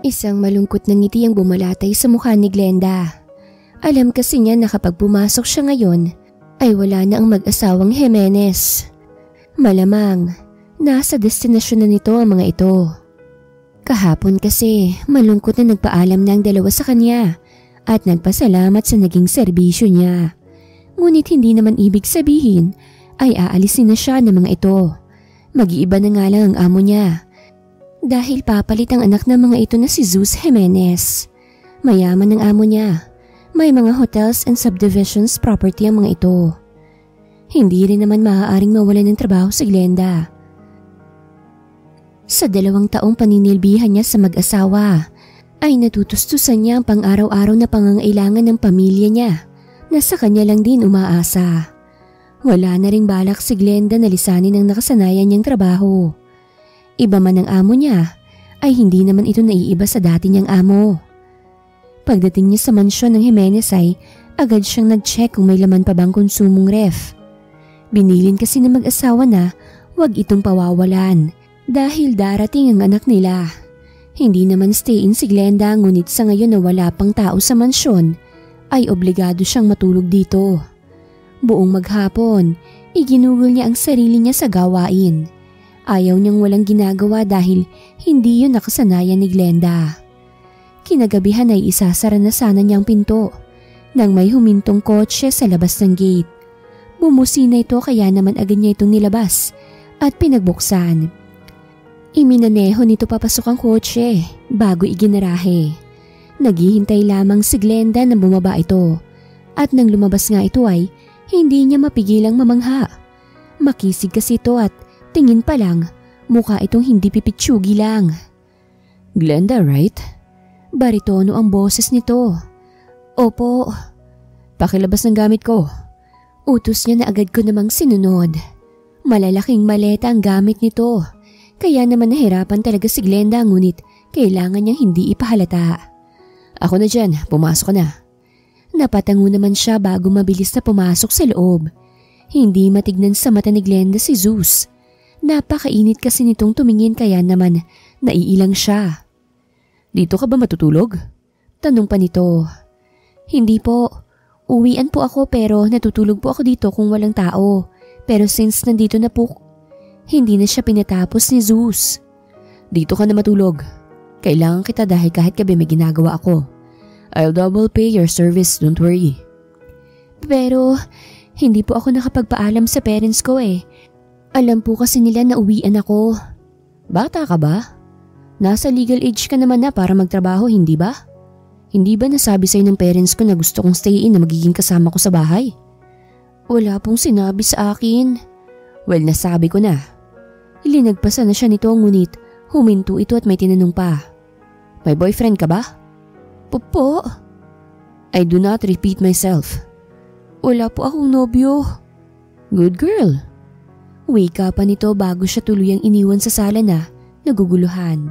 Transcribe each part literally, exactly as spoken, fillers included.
Isang malungkot na ngiti ang bumalatay sa mukha ni Glenda. Alam kasi niya na kapag pumasok siya ngayon, ay wala na ang mag-asawang Jimenez. Malamang, nasa destinasyon na nito ang mga ito. Kahapon kasi, malungkot na nagpaalam na ang dalawa sa kanya at nagpasalamat sa naging serbisyo niya. Ngunit hindi naman ibig sabihin ay aalisin na siya ng mga ito. Mag-iiba na nga lang ang amo niya. Dahil papalit ang anak ng mga ito na si Zeus Jimenez. Mayaman ang amo niya. May mga hotels and subdivisions property ang mga ito. Hindi rin naman maaaring mawalan ng trabaho si Glenda. Sa dalawang taong paninilbihan niya sa mag-asawa, ay natutustusan niya ang pang-araw-araw na pangangailangan ng pamilya niya na sa kanya lang din umaasa. Wala na ring balak si Glenda na lisanin ang nakasanayan niyang trabaho. Iba man ang amo niya, ay hindi naman ito naiiba sa dati niyang amo. Pagdating niya sa mansyon ng Jimenez ay agad siyang nag-check kung may laman pa bang konsumong ref. Binilin kasi ng mag-asawa na wag itong pawawalan dahil darating ang anak nila. Hindi naman stay-in si Glenda ngunit sa ngayon na wala pang tao sa mansyon ay obligado siyang matulog dito. Buong maghapon, iginugol niya ang sarili niya sa gawain. Ayaw niyang walang ginagawa dahil hindi yun nakasanayan ni Glenda. Kinagabihan ay isasara na sana niyang pinto nang may humintong kotse sa labas ng gate. Bumusina ito kaya naman agad niya itong nilabas at pinagbuksan. Iminaneho nito papasok ang kotse bago iginarahe. Naghihintay lamang si Glenda na bumaba ito at nang lumabas nga ito ay hindi niya mapigilang mamangha. Makisig kasi ito at tingin pa lang mukha itong hindi pipitsugi lang. "Glenda, right?" Baritono ang boses nito. "Opo." "Pakilabas ng gamit ko." Utos niya na agad ko namang sinunod. Malalaking maleta ang gamit nito. Kaya naman nahirapan talaga si Glenda ngunit kailangan niyang hindi ipahalata. "Ako na dyan, pumasok ka na." Napatango naman siya bago mabilis na pumasok sa loob. Hindi matignan sa mata ni Glenda si Zeus. Napakainit kasi nitong tumingin kaya naman naiilang siya. "Dito ka ba matutulog?" Tanong pa nito. "Hindi po. Uwian po ako pero natutulog po ako dito kung walang tao. Pero since nandito na po..." Hindi na siya pinatapos ni Zeus. "Dito ka na matulog. Kailangan kita dahil kahit gabi may ginagawa ako. I'll double pay your service, don't worry." "Pero hindi po ako nakapagpaalam sa parents ko eh. Alam po kasi nila na uwian ako." "Bata ka ba? Nasa legal age ka naman na para magtrabaho, hindi ba? Hindi ba nasabi sa'yo ng parents ko na gusto kong stay in na magiging kasama ko sa bahay?" "Wala pong sinabi sa akin." "Well, nasabi ko na." Ilinagpasan na siya nito ngunit huminto ito at may tinanong pa. "May boyfriend ka ba?" "Popo." "I do not repeat myself." "Wala po akong nobyo." "Good girl." Wika pa nito bago siya tuluyang iniwan sa sala na naguguluhan.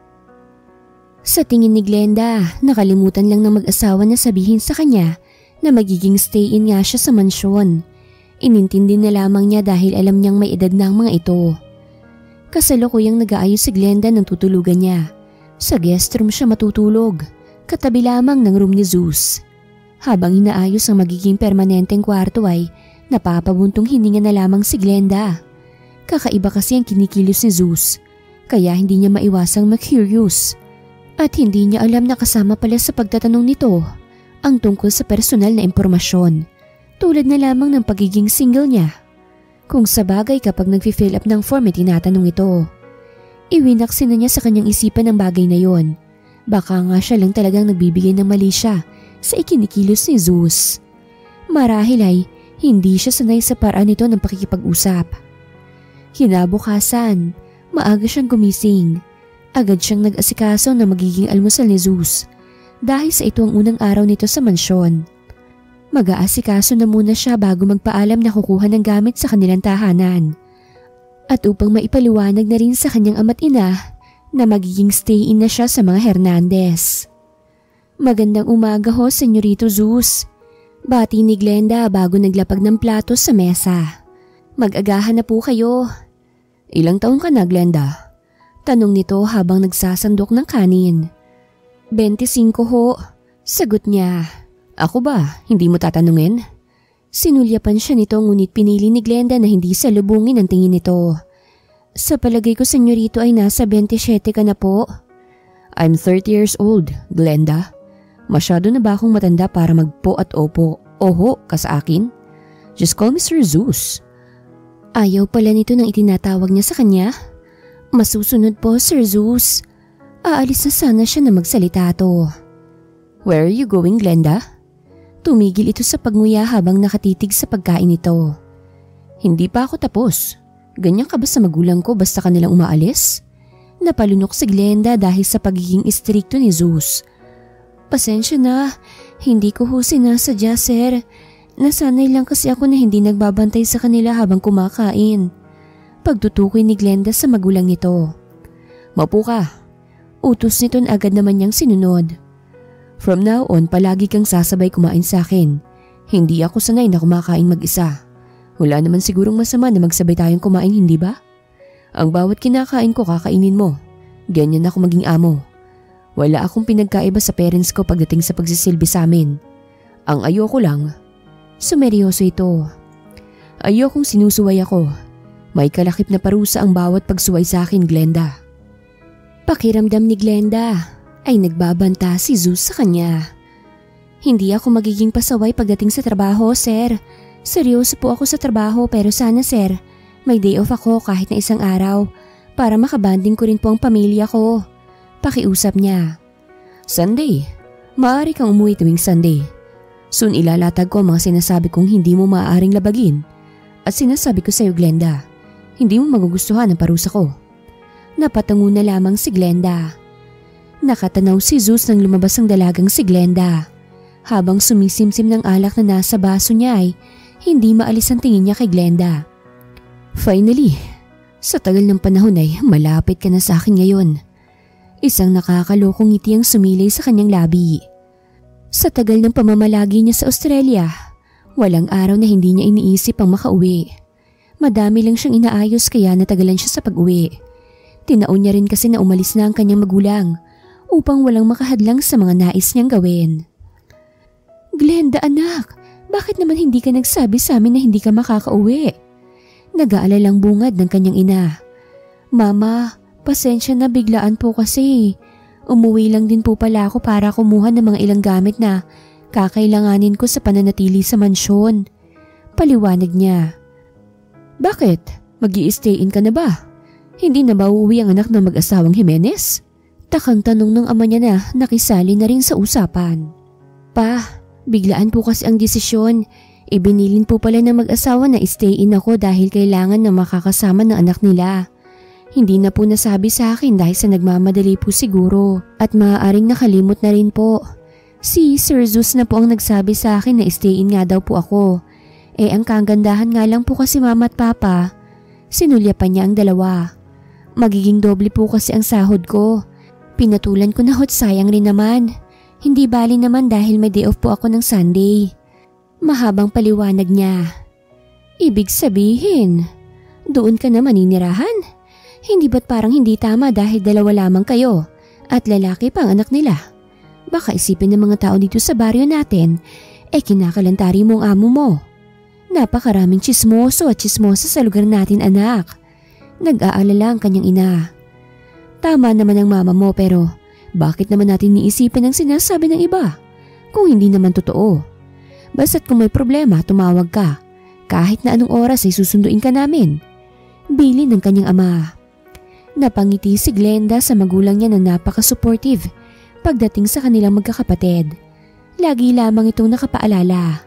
Sa tingin ni Glenda, nakalimutan lang ng mag-asawa na sabihin sa kanya na magiging stay-in nga siya sa mansyon. Inintindi na lamang niya dahil alam niyang may edad na ang mga ito. Kasalukuyang nag-aayos si Glenda ng tutulugan niya. Sa guest room siya matutulog, katabi lamang ng room ni Zeus. Habang inaayos ang magiging permanenteng kwarto ay napapabuntong hininga na lamang si Glenda. Kakaiba kasi ang kinikilos ni Zeus, kaya hindi niya maiwasang ma-curious. At hindi niya alam na kasama pala sa pagtatanong nito ang tungkol sa personal na impormasyon, tulad na lamang ng pagiging single niya. Kung sabagay kapag nag-fill up ng form ay tinatanong ito. Iwinaksin na niya sa kanyang isipan ang bagay na yon. Baka nga siya lang talagang nagbibigay ng mali siya sa ikinikilos ni Zeus. Marahil ay hindi siya sanay sa paraan nito ng pakikipag-usap. Kinabukasan, maaga siyang gumising. Agad siyang nag-asikaso na magiging almusal ni Zeus dahil sa ito ang unang araw nito sa mansyon. Mag-aasikaso na muna siya bago magpaalam na kukuha ng gamit sa kanilang tahanan. At upang maipaliwanag na rin sa kanyang ama't ina na magiging stay-in na siya sa mga Hernandez. "Magandang umaga ho, Senyorito Zeus." Bati ni Glenda bago naglapag ng plato sa mesa. "Mag-agahan na po kayo." "Ilang taon ka na, Glenda?" Tanong nito habang nagsasandok ng kanin. twenty-five ho, sagot niya. Ako ba, hindi mo tatanungin? Sinulyapan siya nito ngunit pinili ni Glenda na hindi salubungin ang tingin nito. Sa palagay ko, senyorito, ay nasa twenty-seven ka na po. I'm thirty years old, Glenda. Masyado na ba akong matanda para magpo at opo, oho ka sa akin? Just call me Sir Zeus. Ayaw pala nito nang itinatawag niya sa kanya. Masusunod po, Sir Zeus. Aalis na sana siya na magsalita to. Where are you going, Glenda? Tumigil ito sa pagnguya habang nakatitig sa pagkain nito. Hindi pa ako tapos. Ganyan ka ba sa magulang ko basta kanilang umaalis? Napalunok si Glenda dahil sa pagiging istrikto ni Zeus. Pasensya na, hindi ko ho sinasadya, sir. Nasanay lang kasi ako na hindi nagbabantay sa kanila habang kumakain. Pagtutukoy ni Glenda sa magulang nito. Maupo ka. Utos nito na agad naman niyang sinunod. From now on, palagi kang sasabay kumain sa akin. Hindi ako sanay na kumakain mag-isa. Wala naman sigurong masama na magsabay tayong kumain, hindi ba? Ang bawat kinakain ko kakainin mo. Ganyan ako maging amo. Wala akong pinagkaiba sa parents ko pagdating sa pagsisilbi sa amin. Ang ayoko lang, sumeryoso ito. Ayokong sinusuway ako. May kalakip na parusa ang bawat pagsuway sa akin, Glenda. Pakiramdam ni Glenda ay nagbabanta si Zeus sa kanya. Hindi ako magiging pasaway pagdating sa trabaho, sir. Seryoso po ako sa trabaho pero sana, sir, may day off ako kahit na isang araw para makabanding ko rin po ang pamilya ko. Pakiusap niya. Sunday, maaari kang umuwi tuwing Sunday. Soon ilalatag ko ang mga sinasabi kong hindi mo maaaring labagin. At sinasabi ko sa iyo, Glenda, hindi mo magugustuhan ang parusa ko. Napatango na lamang si Glenda. Nakatanaw si Zeus nang lumabas ang dalagang si Glenda. Habang sumisimsim ng alak na nasa baso niya ay hindi maalis ang tingin niya kay Glenda. Finally, sa tagal ng panahon ay malapit ka na sa akin ngayon. Isang nakakalokong ngiti ang sumilay sa kanyang labi. Sa tagal ng pamamalagi niya sa Australia, walang araw na hindi niya iniisip ang makauwi. Madami lang siyang inaayos kaya natagalan siya sa pag-uwi. Tinaon niya rin kasi na umalis na ang kanyang magulang upang walang makahadlang sa mga nais niyang gawin. Glenda anak, bakit naman hindi ka nagsabi sa amin na hindi ka makakauwi? Nag-aalalang bungad ng kanyang ina. Mama, pasensya na, biglaan po kasi. Umuwi lang din po pala ako para kumuha ng mga ilang gamit na kakailanganin ko sa pananatili sa mansyon. Paliwanag niya. Bakit? Mag-i-stay in ka na ba? Hindi na ba uuwi ang anak ng mag-asawang Jimenez? Takang tanong ng ama niya na nakisali na rin sa usapan. Pa, biglaan po kasi ang desisyon. Ibinilin po pala ng mag-asawa na stay in ako dahil kailangan na makakasama ng anak nila. Hindi na po nasabi sa akin dahil sa nagmamadali po siguro at maaaring nakalimot na rin po. Si Sir Zeus na po ang nagsabi sa akin na stay in nga daw po ako. Eh ang kagandahan nga lang po kasi mama at papa. Sinulyapan niya ang dalawa. Magiging doble po kasi ang sahod ko. Pinatulan ko na hot, sayang rin naman. Hindi bali naman dahil may day off po ako ng Sunday. Mahabang paliwanag niya. Ibig sabihin, doon ka na maninirahan? Hindi ba't parang hindi tama dahil dalawa lamang kayo at lalaki pa ang anak nila? Baka isipin ng mga tao dito sa baryo natin, eh kinakalantari mo ang amo mo. Napakaraming tsismoso at tsismosa sa lugar natin, anak. Nag-aalala ang kanyang ina. Tama naman ang mama mo pero bakit naman natin niisipin ang sinasabi ng iba kung hindi naman totoo? Basta't kung may problema, tumawag ka. Kahit na anong oras ay susunduin ka namin. Bilin ng kanyang ama. Napangiti si Glenda sa magulang niya na napaka-supportive pagdating sa kanilang magkakapatid. Lagi lamang itong nakapaalala.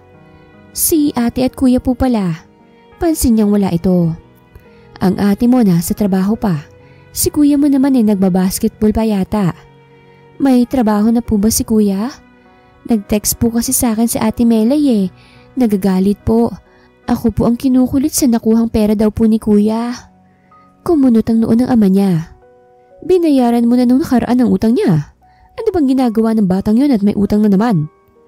Si ate at kuya po pala. Pansin niyang wala ito. Ang ate mo na sa trabaho pa. Si kuya mo naman ay nagbabasketball pa yata. May trabaho na po ba si kuya? Nag-text po kasi sa akin si ate Melay eh. Nagagalit po. Ako po ang kinukulit sa nakuhang pera daw po ni kuya. Kumunot ang noo ng ama niya. Binayaran mo na nung nakaraan ang utang niya. Ano bang ginagawa ng batang yun at may utang na naman?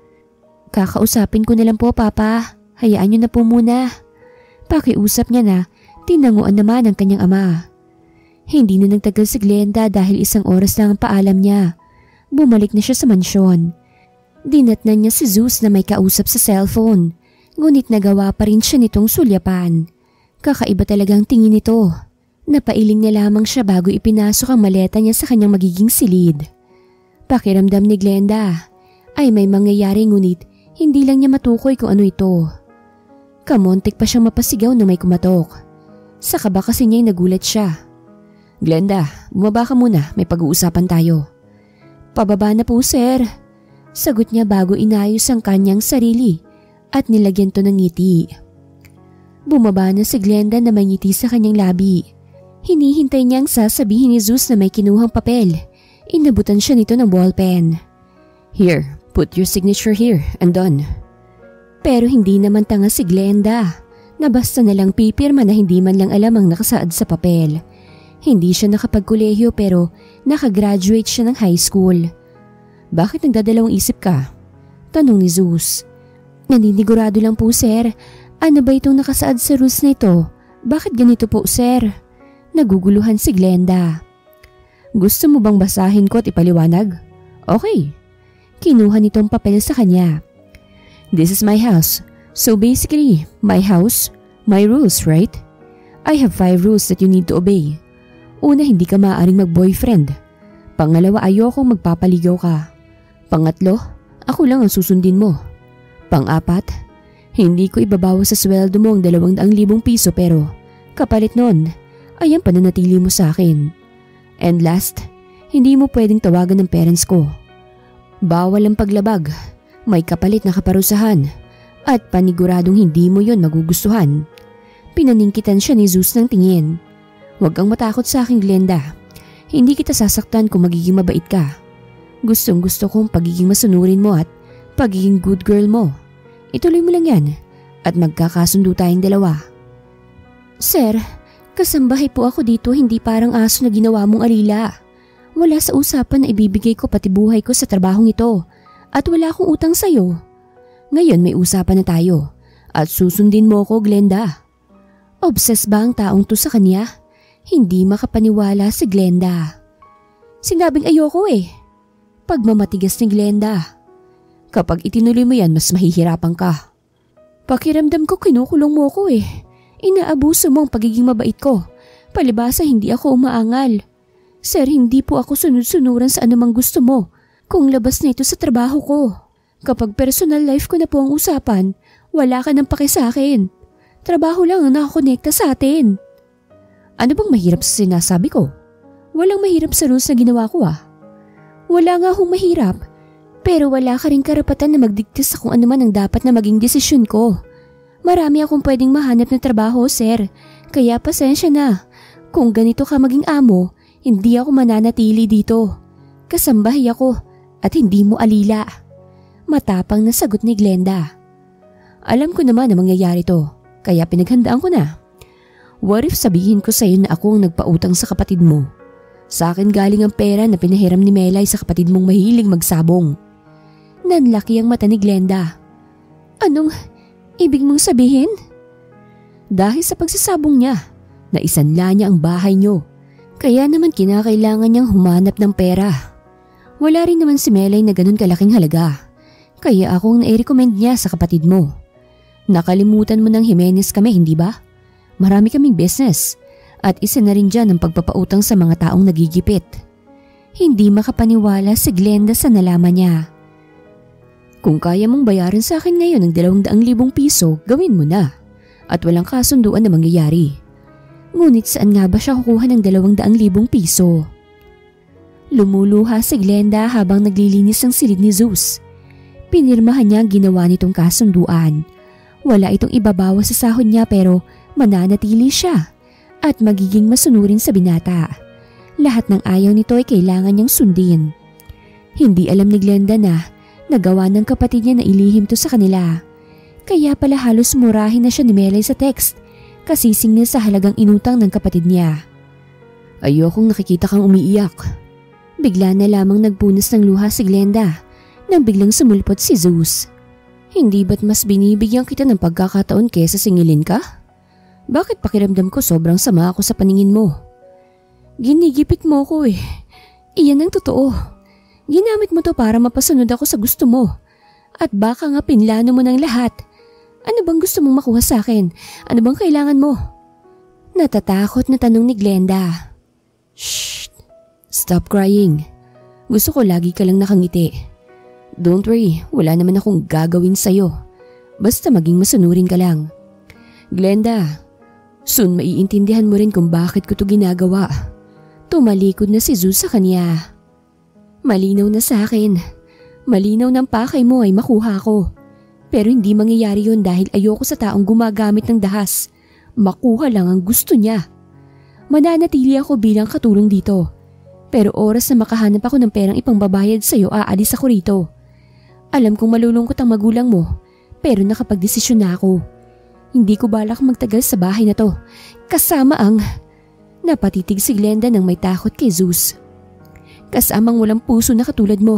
Kakausapin ko na lang po, Papa. Hayaan niyo na po muna. Pakiusap niya na tinanguan naman ang kanyang ama. Hindi na nagtagal si Glenda dahil isang oras lang ang paalam niya. Bumalik na siya sa mansyon. Dinatnan niya si Zeus na may kausap sa cellphone, ngunit nagawa pa rin siya nitong sulyapan. Kakaiba talagang tingin nito. Napailing na lamang siya bago ipinasok ang maleta niya sa kanyang magiging silid. Pakiramdam ni Glenda ay may mangyayari ngunit hindi lang niya matukoy kung ano ito. Kamontik pa siyang mapasigaw na may kumatok. Sa kaba kasi niya'y nagulat siya. Glenda, bumaba ka muna, may pag-uusapan tayo. Pababa na po sir. Sagot niya bago inayos ang kanyang sarili at nilagyan to ng ngiti. Bumaba na si Glenda na may ngiti sa kanyang labi. Hinihintay niyang sasabihin ni Zeus na may kinuhang papel. Inabutan siya nito ng ballpen. Here, put your signature here and done. Pero hindi naman tanga si Glenda na basta nalang pipirma na hindi man lang alam ang nakasaad sa papel. Hindi siya nakapagkolehiyo pero nakagraduate siya ng high school. Bakit nagdadalawang isip ka? Tanong ni Zeus. Naninigurado lang po sir. Ano ba itong nakasaad sa rules na ito? Bakit ganito po sir? Naguguluhan si Glenda. Gusto mo bang basahin ko at ipaliwanag? Okay. Kinuha nitong papel sa kanya. This is my house. So basically, my house, my rules, right? I have five rules that you need to obey. Una, hindi ka maaaring mag-boyfriend. Pangalawa, ayokong magpapaligaw ka. Pangatlo, ako lang ang susundin mo. Pang-apat, hindi ko ibabawas sa sweldo mo ang dalawang daang libong piso pero kapalit nun ay ang pananatili mo sa akin. And last, hindi mo pwedeng tawagan ng parents ko. Bawal ang paglabag, may kapalit na kaparusahan at paniguradong hindi mo yon magugustuhan. Pinaningkitan siya ni Zeus ng tingin. Huwag kang matakot sa akin Glenda. Hindi kita sasaktan kung magiging mabait ka. Gustong gusto kong pagiging masunurin mo at pagiging good girl mo. Ituloy mo lang yan at magkakasundo tayong dalawa. Sir, kasambahay po ako dito hindi parang aso na ginawa mong alila. Wala sa usapan na ibibigay ko pati buhay ko sa trabahong ito at wala akong utang sa'yo. Ngayon may usapan na tayo at susundin mo ko Glenda. Obsessed ba ang taong to sa kanya? Hindi makapaniwala si Glenda. Sinabing ayoko eh. Pagmamatigas ni Glenda. Kapag itinuloy mo yan, mas mahihirapan ka. Pakiramdam ko kinukulong mo ko eh. Inaabuso mo ang pagiging mabait ko. Palibasa hindi ako umaangal. Sir, hindi po ako sunod-sunuran sa anumang gusto mo. Kung labas na ito sa trabaho ko. Kapag personal life ko na po ang usapan, wala ka nang pake sa akin. Trabaho lang ang nakakonekta sa atin. Ano bang mahirap sa sinasabi ko? Walang mahirap sa rules na ginawa ko ah. Wala nga hong mahirap, pero wala ka rin karapatan na magdikta sa kung ano man ang dapat na maging desisyon ko. Marami akong pwedeng mahanap na trabaho, sir, kaya pasensya na. Kung ganito ka maging amo, hindi ako mananatili dito. Kasambahay ako at hindi mo alila. Matapang na sagot ni Glenda. Alam ko naman na mangyayari to, kaya pinaghandaan ko na. What if sabihin ko sa'yo na ako ang nagpautang sa kapatid mo? Sa akin galing ang pera na pinahiram ni Melay sa kapatid mong mahilig magsabong. Nanlaki ang mata ni Glenda. Anong ibig mong sabihin? Dahil sa pagsasabong niya, naisanla niya ang bahay niyo. Kaya naman kinakailangan niyang humanap ng pera. Wala rin naman si Melay na ganun kalaking halaga. Kaya akong nai-recommend niya sa kapatid mo. Nakalimutan mo ng Jimenez kami, hindi ba? Marami kaming business at isa na rin dyan ang pagpapautang sa mga taong nagigipit. Hindi makapaniwala si Glenda sa nalaman niya. Kung kaya mong bayaran sa akin ngayon ng dalawang daang libong piso, gawin mo na at walang kasunduan na mangyayari. Ngunit saan nga ba siya kukuha ng dalawang daang libong piso? Lumuluha si Glenda habang naglilinis ng silid ni Zeus. Pinirmahan niya ang ginawa nitong kasunduan. Wala itong ibabawas sa sahod niya pero mananatili siya at magiging masunurin sa binata. Lahat ng ayaw nito ay kailangan niyang sundin. Hindi alam ni Glenda na nagawa ng kapatid niya na ilihim to sa kanila. Kaya pala halos murahin na siya ni Melay sa text kasi singil sa halagang inutang ng kapatid niya. Ayokong nakikita kang umiiyak. Bigla na lamang nagpunas ng luha si Glenda nang biglang sumulpot si Zeus. Hindi ba't mas binibigyan kita ng pagkakataon kesa singilin ka? Bakit pakiramdam ko sobrang sama ako sa paningin mo? Ginigipit mo ko eh. Iyan ang totoo. Ginamit mo to para mapasunod ako sa gusto mo. At baka nga pinlano mo ng lahat. Ano bang gusto mong makuha sa akin? Ano bang kailangan mo? Natatakot na tanong ni Glenda. Shh! Stop crying. Gusto ko lagi ka lang nakangiti. Don't worry, wala naman akong gagawin sa'yo. Basta maging masunurin ka lang. Glenda, soon maiintindihan mo rin kung bakit ko to ginagawa. Tumalikod na si Zeus sa kanya. Malinaw na sa akin. Malinaw ng pakay mo ay makuha ko. Pero hindi mangyayari yun dahil ayoko sa taong gumagamit ng dahas. Makuha lang ang gusto niya. Mananatili ako bilang katulong dito. Pero oras na makahanap ako ng perang ipangbabayad sa'yo, aalis ako rito. Alam kong malulungkot ang magulang mo, pero nakapagdesisyon na ako. Hindi ko balak magtagal sa bahay na to. Kasama ang... Napatitig si Glenda nang may takot kay Zeus. Kasamang walang puso na katulad mo.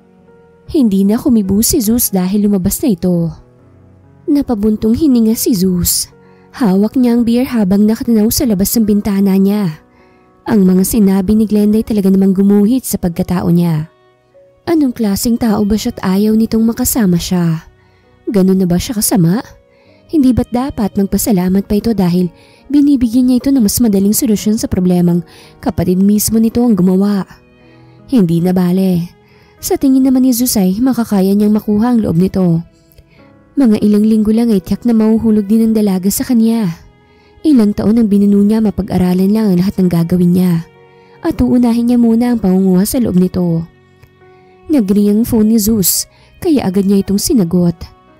Hindi na kumibo si Zeus dahil lumabas na ito. Napabuntong hininga si Zeus. Hawak niya ang beer habang nakatanaw sa labas ng bintana niya. Ang mga sinabi ni Glenda ay talaga namang gumuhit sa pagkatao niya. Anong klaseng tao ba siya at ayaw nitong makasama siya? Ganun na ba siya kasama? Hindi ba't dapat magpasalamat pa ito dahil binibigyan niya ito ng mas madaling solusyon sa problemang kapatid mismo nito ang gumawa? Hindi na bale. Sa tingin naman ni Zeus ay makakaya niyang makuha ang loob nito. Mga ilang linggo lang ay tiyak na mahuhulog din ang dalaga sa kanya. Ilang taon ang binuno niya mapag-aralan lang ang lahat ng gagawin niya. At uunahin niya muna ang pangunguha sa loob nito. Nagring ang phone ni Zeus kaya agad niya itong sinagot.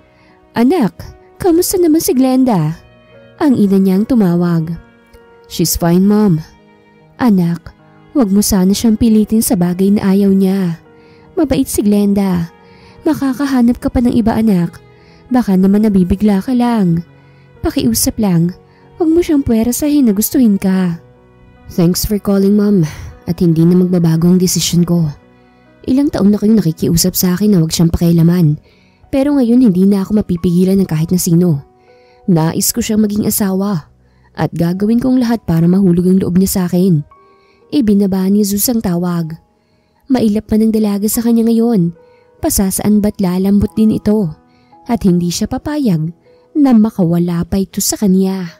Anak, kamusta naman si Glenda? Ang ina niyang tumawag. She's fine, Mom. Anak, huwag mo sana siyang pilitin sa bagay na ayaw niya. Mabait si Glenda. Makakahanap ka pa ng iba, anak. Baka naman nabibigla ka lang. Pakiusap lang, huwag mo siyang puwerasahin na gustuhin ka. Thanks for calling, Mom. At hindi na magbabago ang desisyon ko. Ilang taon na kayong nakikiusap sa akin na huwag siyang pakialaman. Pero ngayon hindi na ako mapipigilan ng kahit na sino. Nais ko siyang maging asawa. At gagawin kong lahat para mahulog ang loob niya sa akin. Ibinaba ni Zeus ang tawag. Mailap pa ng dalaga sa kanya ngayon. Pasasaan ba't lalambot din ito. At hindi siya papayag na makawala pa ito sa kanya.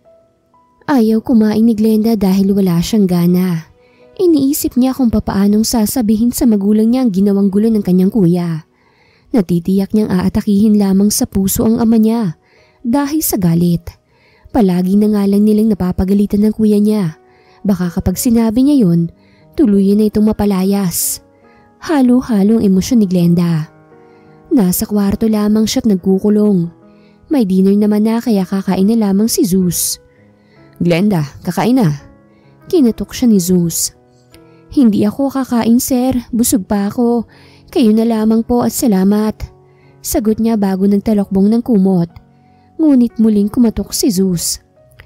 Ayaw kumain ni Glenda dahil wala siyang gana. Iniisip niya kung papaanong sasabihin sa magulang niya ang ginawang gulo ng kanyang kuya. Natitiyak niyang aatakihin lamang sa puso ang ama niya dahil sa galit. Palagi na nga lang nilang napapagalitan ng kuya niya. Baka kapag sinabi niya yon, tuluyan na itong mapalayas. Halo-halong emosyon ni Glenda. Nasa kwarto lamang siya't nagkukulong. May dinner naman na kaya kakain na lamang si Zeus. Glenda, kakain na. Kinatok siya ni Zeus. Hindi ako kakain, sir. Busog pa ako. Kayo na lamang po at salamat. Sagot niya bago nagtalokbong ng kumot. Ngunit muling kumatok si Zeus.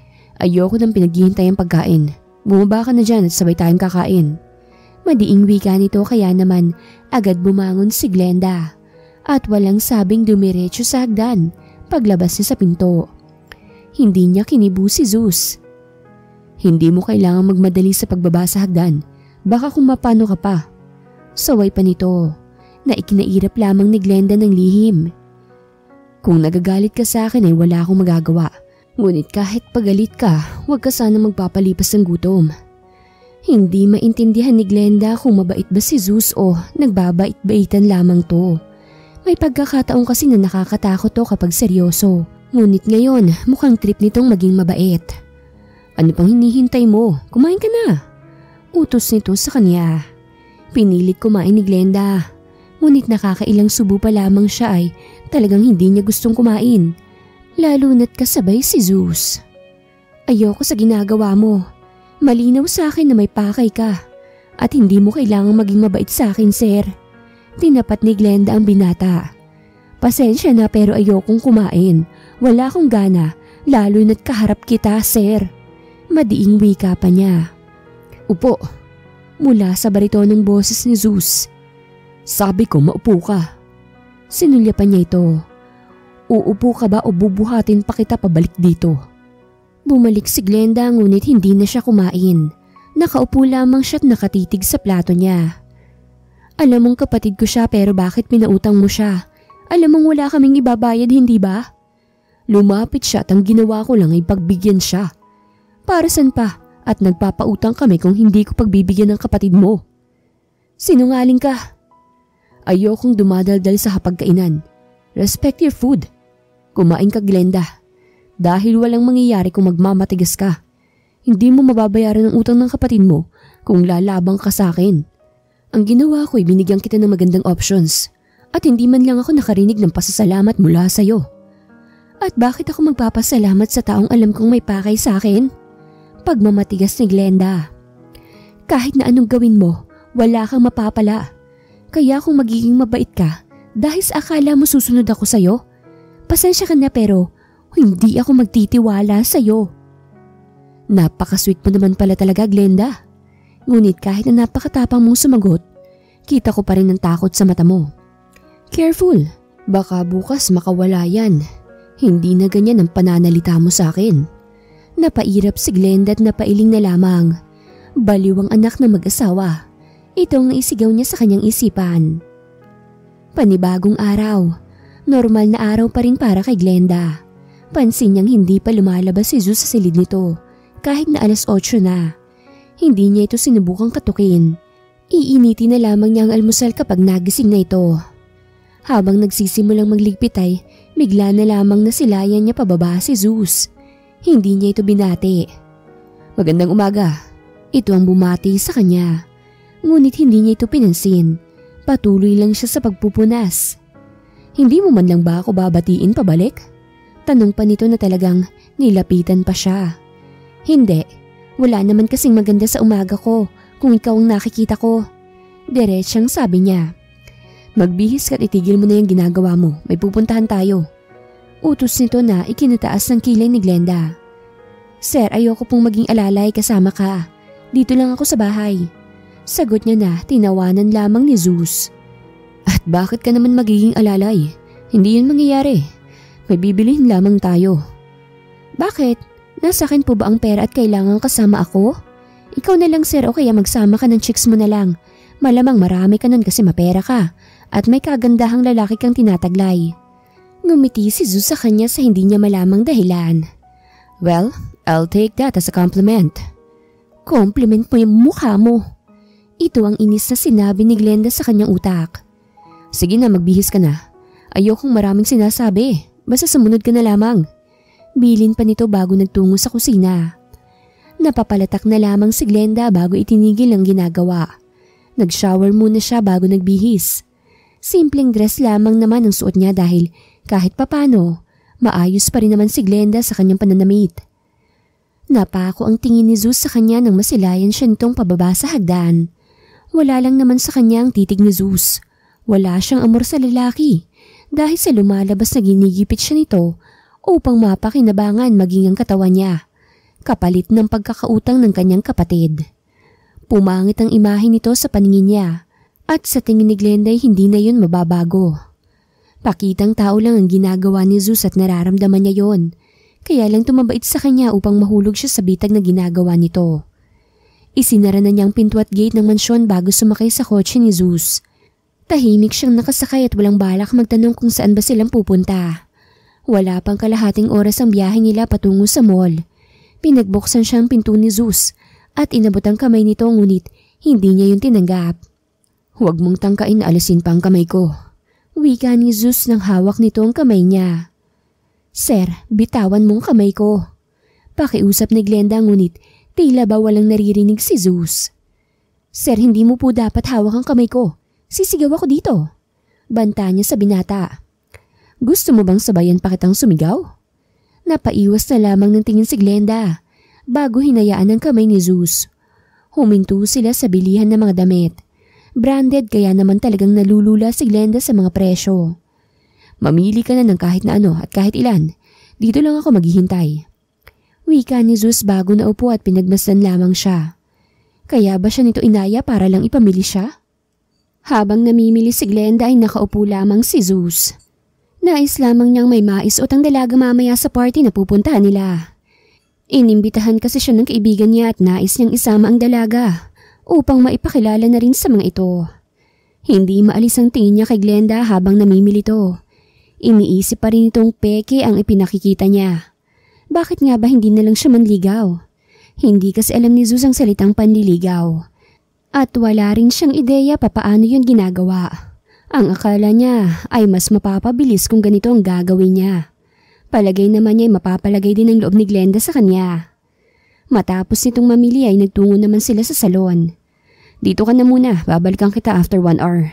Ayoko nang pinaghihintay ang pagkain. Bumaba ka na dyan at sabay tayong kakain. Madiing wika nito kaya naman agad bumangon si Glenda. At walang sabing dumiretso sa hagdan paglabas niya sa pinto. Hindi niya kinibo si Zeus. Hindi mo kailangang magmadali sa pagbaba sa hagdan. Baka kung mapano ka pa. Saway pa nito na ikinairap lamang ni Glenda ng lihim. Kung nagagalit ka sa akin ay wala akong magagawa. Ngunit kahit pagalit ka, huwag ka sana magpapalipas ng gutom. Hindi maintindihan ni Glenda kung mabait ba si Zeus o nagbabait-baitan lamang to. May pagkakataon kasi na nakakatakot to kapag seryoso. Ngunit ngayon mukhang trip nitong maging mabait. Ano pang hinihintay mo? Kumain ka na. Utos nito sa kanya. Pinilit kumain ni Glenda. Ngunit nakakailang subo pa lamang siya ay talagang hindi niya gustong kumain. Lalo na't kasabay si Zeus. Ayoko sa ginagawa mo. Malinaw sa akin na may pakay ka. At hindi mo kailangang maging mabait sa akin, sir. Tinapat ni Glenda ang binata. Pasensya na pero ayokong kumain. Wala akong gana, lalo na't kaharap kita, sir. Madiing wika pa niya. Upo. Mula sa baritonong boses ni Zeus. Sabi ko maupo ka. Sinulyapan niya ito. Uupo ka ba o bubuhatin pa kita pabalik dito? Bumalik si Glenda ngunit hindi na siya kumain. Nakaupo lamang siya't nakatitig sa plato niya. Alam mong kapatid ko siya pero bakit pinautang mo siya? Alam mong wala kaming ibabayad, hindi ba? Lumapit siya at ang ginawa ko lang ay pagbigyan siya. Para saan pa? At nagpapautang kami kung hindi ko pagbibigyan ng kapatid mo. Sinungaling ka. Ayokong dumadaldal sa hapagkainan. Respect your food. Kumain ka, Glenda. Dahil walang mangyayari kung magmamatigas ka. Hindi mo mababayaran ang utang ng kapatid mo kung lalabang ka sa akin. Ang ginawa ko ay binigyan kita ng magandang options at hindi man lang ako nakarinig ng pasasalamat mula sa iyo. At bakit ako magpapasalamat sa taong alam kong may pakay sa akin? Pagmamatigas ni Glenda. Kahit na anong gawin mo, wala kang mapapala. Kaya kung magiging mabait ka dahil sa akala mo susunod ako sa iyo, pasensya ka na pero hindi ako magtitiwala sa iyo. Napaka-sweet mo naman pala talaga, Glenda. Ngunit kahit na napakatapang mong sumagot, kita ko pa rin ang takot sa mata mo. Careful, baka bukas makawala yan. Hindi na ganyan ang pananalita mo sa akin. Napairap si Glenda at napailing na lamang. Baliw ang anak ng mag-asawa. Itong naisigaw niya sa kanyang isipan. Panibagong araw. Normal na araw pa rin para kay Glenda. Pansin niyang hindi pa lumalabas si Zeus sa silid nito kahit na alas otso na. Hindi niya ito sinubukang katukin. Iinitin na lamang niya ang almusal kapag nagising na ito. Habang nagsisimulang magligpit ay bigla na lamang nasilayan niya pababa si Zeus. Hindi niya ito binati. Magandang umaga. Ito ang bumati sa kanya. Ngunit hindi niya ito pinansin. Patuloy lang siya sa pagpupunas. Hindi mo man lang ba ako babatiin pabalik? Tanong pa nito na talagang nilapitan pa siya. Hindi. Wala naman kasing maganda sa umaga ko kung ikaw ang nakikita ko. Diretsyang sabi niya. Magbihis ka't itigil mo na yung ginagawa mo. May pupuntahan tayo. Utos nito na ikinataas ng kilay ni Glenda. Sir, ayoko pong maging alalay kasama ka. Dito lang ako sa bahay. Sagot niya na tinawanan lamang ni Zeus. At bakit ka naman magiging alalay? Hindi yun mangyayari. May bibilihin lamang tayo. Bakit? Nasa akin po ba ang pera at kailangan kasama ako? Ikaw na lang sir o kaya magsama ka ng chicks mo na lang. Malamang marami ka nun kasi mapera ka at may kagandahang lalaki kang tinataglay. Ngumiti si Zeus sa kanya sa hindi niya malamang dahilan. Well, I'll take that as a compliment. Compliment mo yung mukha mo. Ito ang inis na sinabi ni Glenda sa kanyang utak. Sige na, magbihis ka na. Ayokong maraming sinasabi. Basta sumunod ka na lamang. Bilin pa nito bago nagtungo sa kusina. Napapalatak na lamang si Glenda bago itinigil ang ginagawa. Nag-shower muna siya bago nagbihis. Simpleng dress lamang naman ang suot niya dahil kahit papano, maayos pa rin naman si Glenda sa kanyang pananamit. Napako ang tingin ni Zeus sa kanya nang masilayan siya nitong pababa sa hagdan. Wala lang naman sa kanya ang titig ni Zeus. Wala siyang amor sa lalaki dahil sa lumalabas na ginigipit siya nito upang mapakinabangan maging ang katawan niya, kapalit ng pagkakautang ng kanyang kapatid. Pumangit ang imahe nito sa paningin niya at sa tingin ni Glenda ay hindi na yun mababago. Pakitang tao lang ang ginagawa ni Zeus at nararamdaman niya yon, kaya lang tumabait sa kanya upang mahulog siya sa bitag na ginagawa nito. Isinara na niyang pinto at gate ng mansyon bago sumakay sa kotse ni Zeus. Tahimik siyang nakasakay at walang balak magtanong kung saan ba silang pupunta. Wala pang kalahating oras ang biyahe nila patungo sa mall. Pinagbuksan siyang pinto ni Zeus at inabot ang kamay nito ngunit hindi niya yun tinanggap. Huwag mong tangkain na alisin pa ang kamay ko. Wika ni Zeus nang hawak nito ang kamay niya. Sir, bitawan mong kamay ko. Pakiusap ni Glenda ngunit tila ba walang naririnig si Zeus. Sir, hindi mo po dapat hawak ang kamay ko. Sisigaw ako dito. Banta niya sa binata. Gusto mo bang sabayan pa kitang sumigaw? Napaiwas na lamang ng tingin si Glenda bago hinayaan ang kamay ni Zeus. Huminto sila sa bilihan ng mga damit. Branded kaya naman talagang nalulula si Glenda sa mga presyo. Mamili ka na ng kahit na ano at kahit ilan. Dito lang ako maghihintay. Wika ni Zeus bago naupo at pinagmasdan lamang siya. Kaya ba siya nito inaya para lang ipamili siya? Habang namimili si Glenda ay nakaupo lamang si Zeus. Nais lamang niyang may mais o tang dalaga mamaya sa party na pupuntahan nila. Inimbitahan kasi siya ng kaibigan niya at nais niyang isama ang dalaga upang maipakilala na rin sa mga ito. Hindi maalis ang tingin niya kay Glenda habang namimili to. Iniisip pa rin itong peke ang ipinakikita niya. Bakit nga ba hindi na lang siya manligaw? Hindi kasi alam ni Zeus ang salitang panliligaw. At wala rin siyang ideya papaano yun ginagawa. Ang akala niya ay mas mapapabilis kung ganito ang gagawin niya. Palagay naman niya ay mapapalagay din ang loob ni Glenda sa kanya. Matapos nitong mamili ay nagtungo naman sila sa salon. Dito ka na muna, babalikan kita after one hour.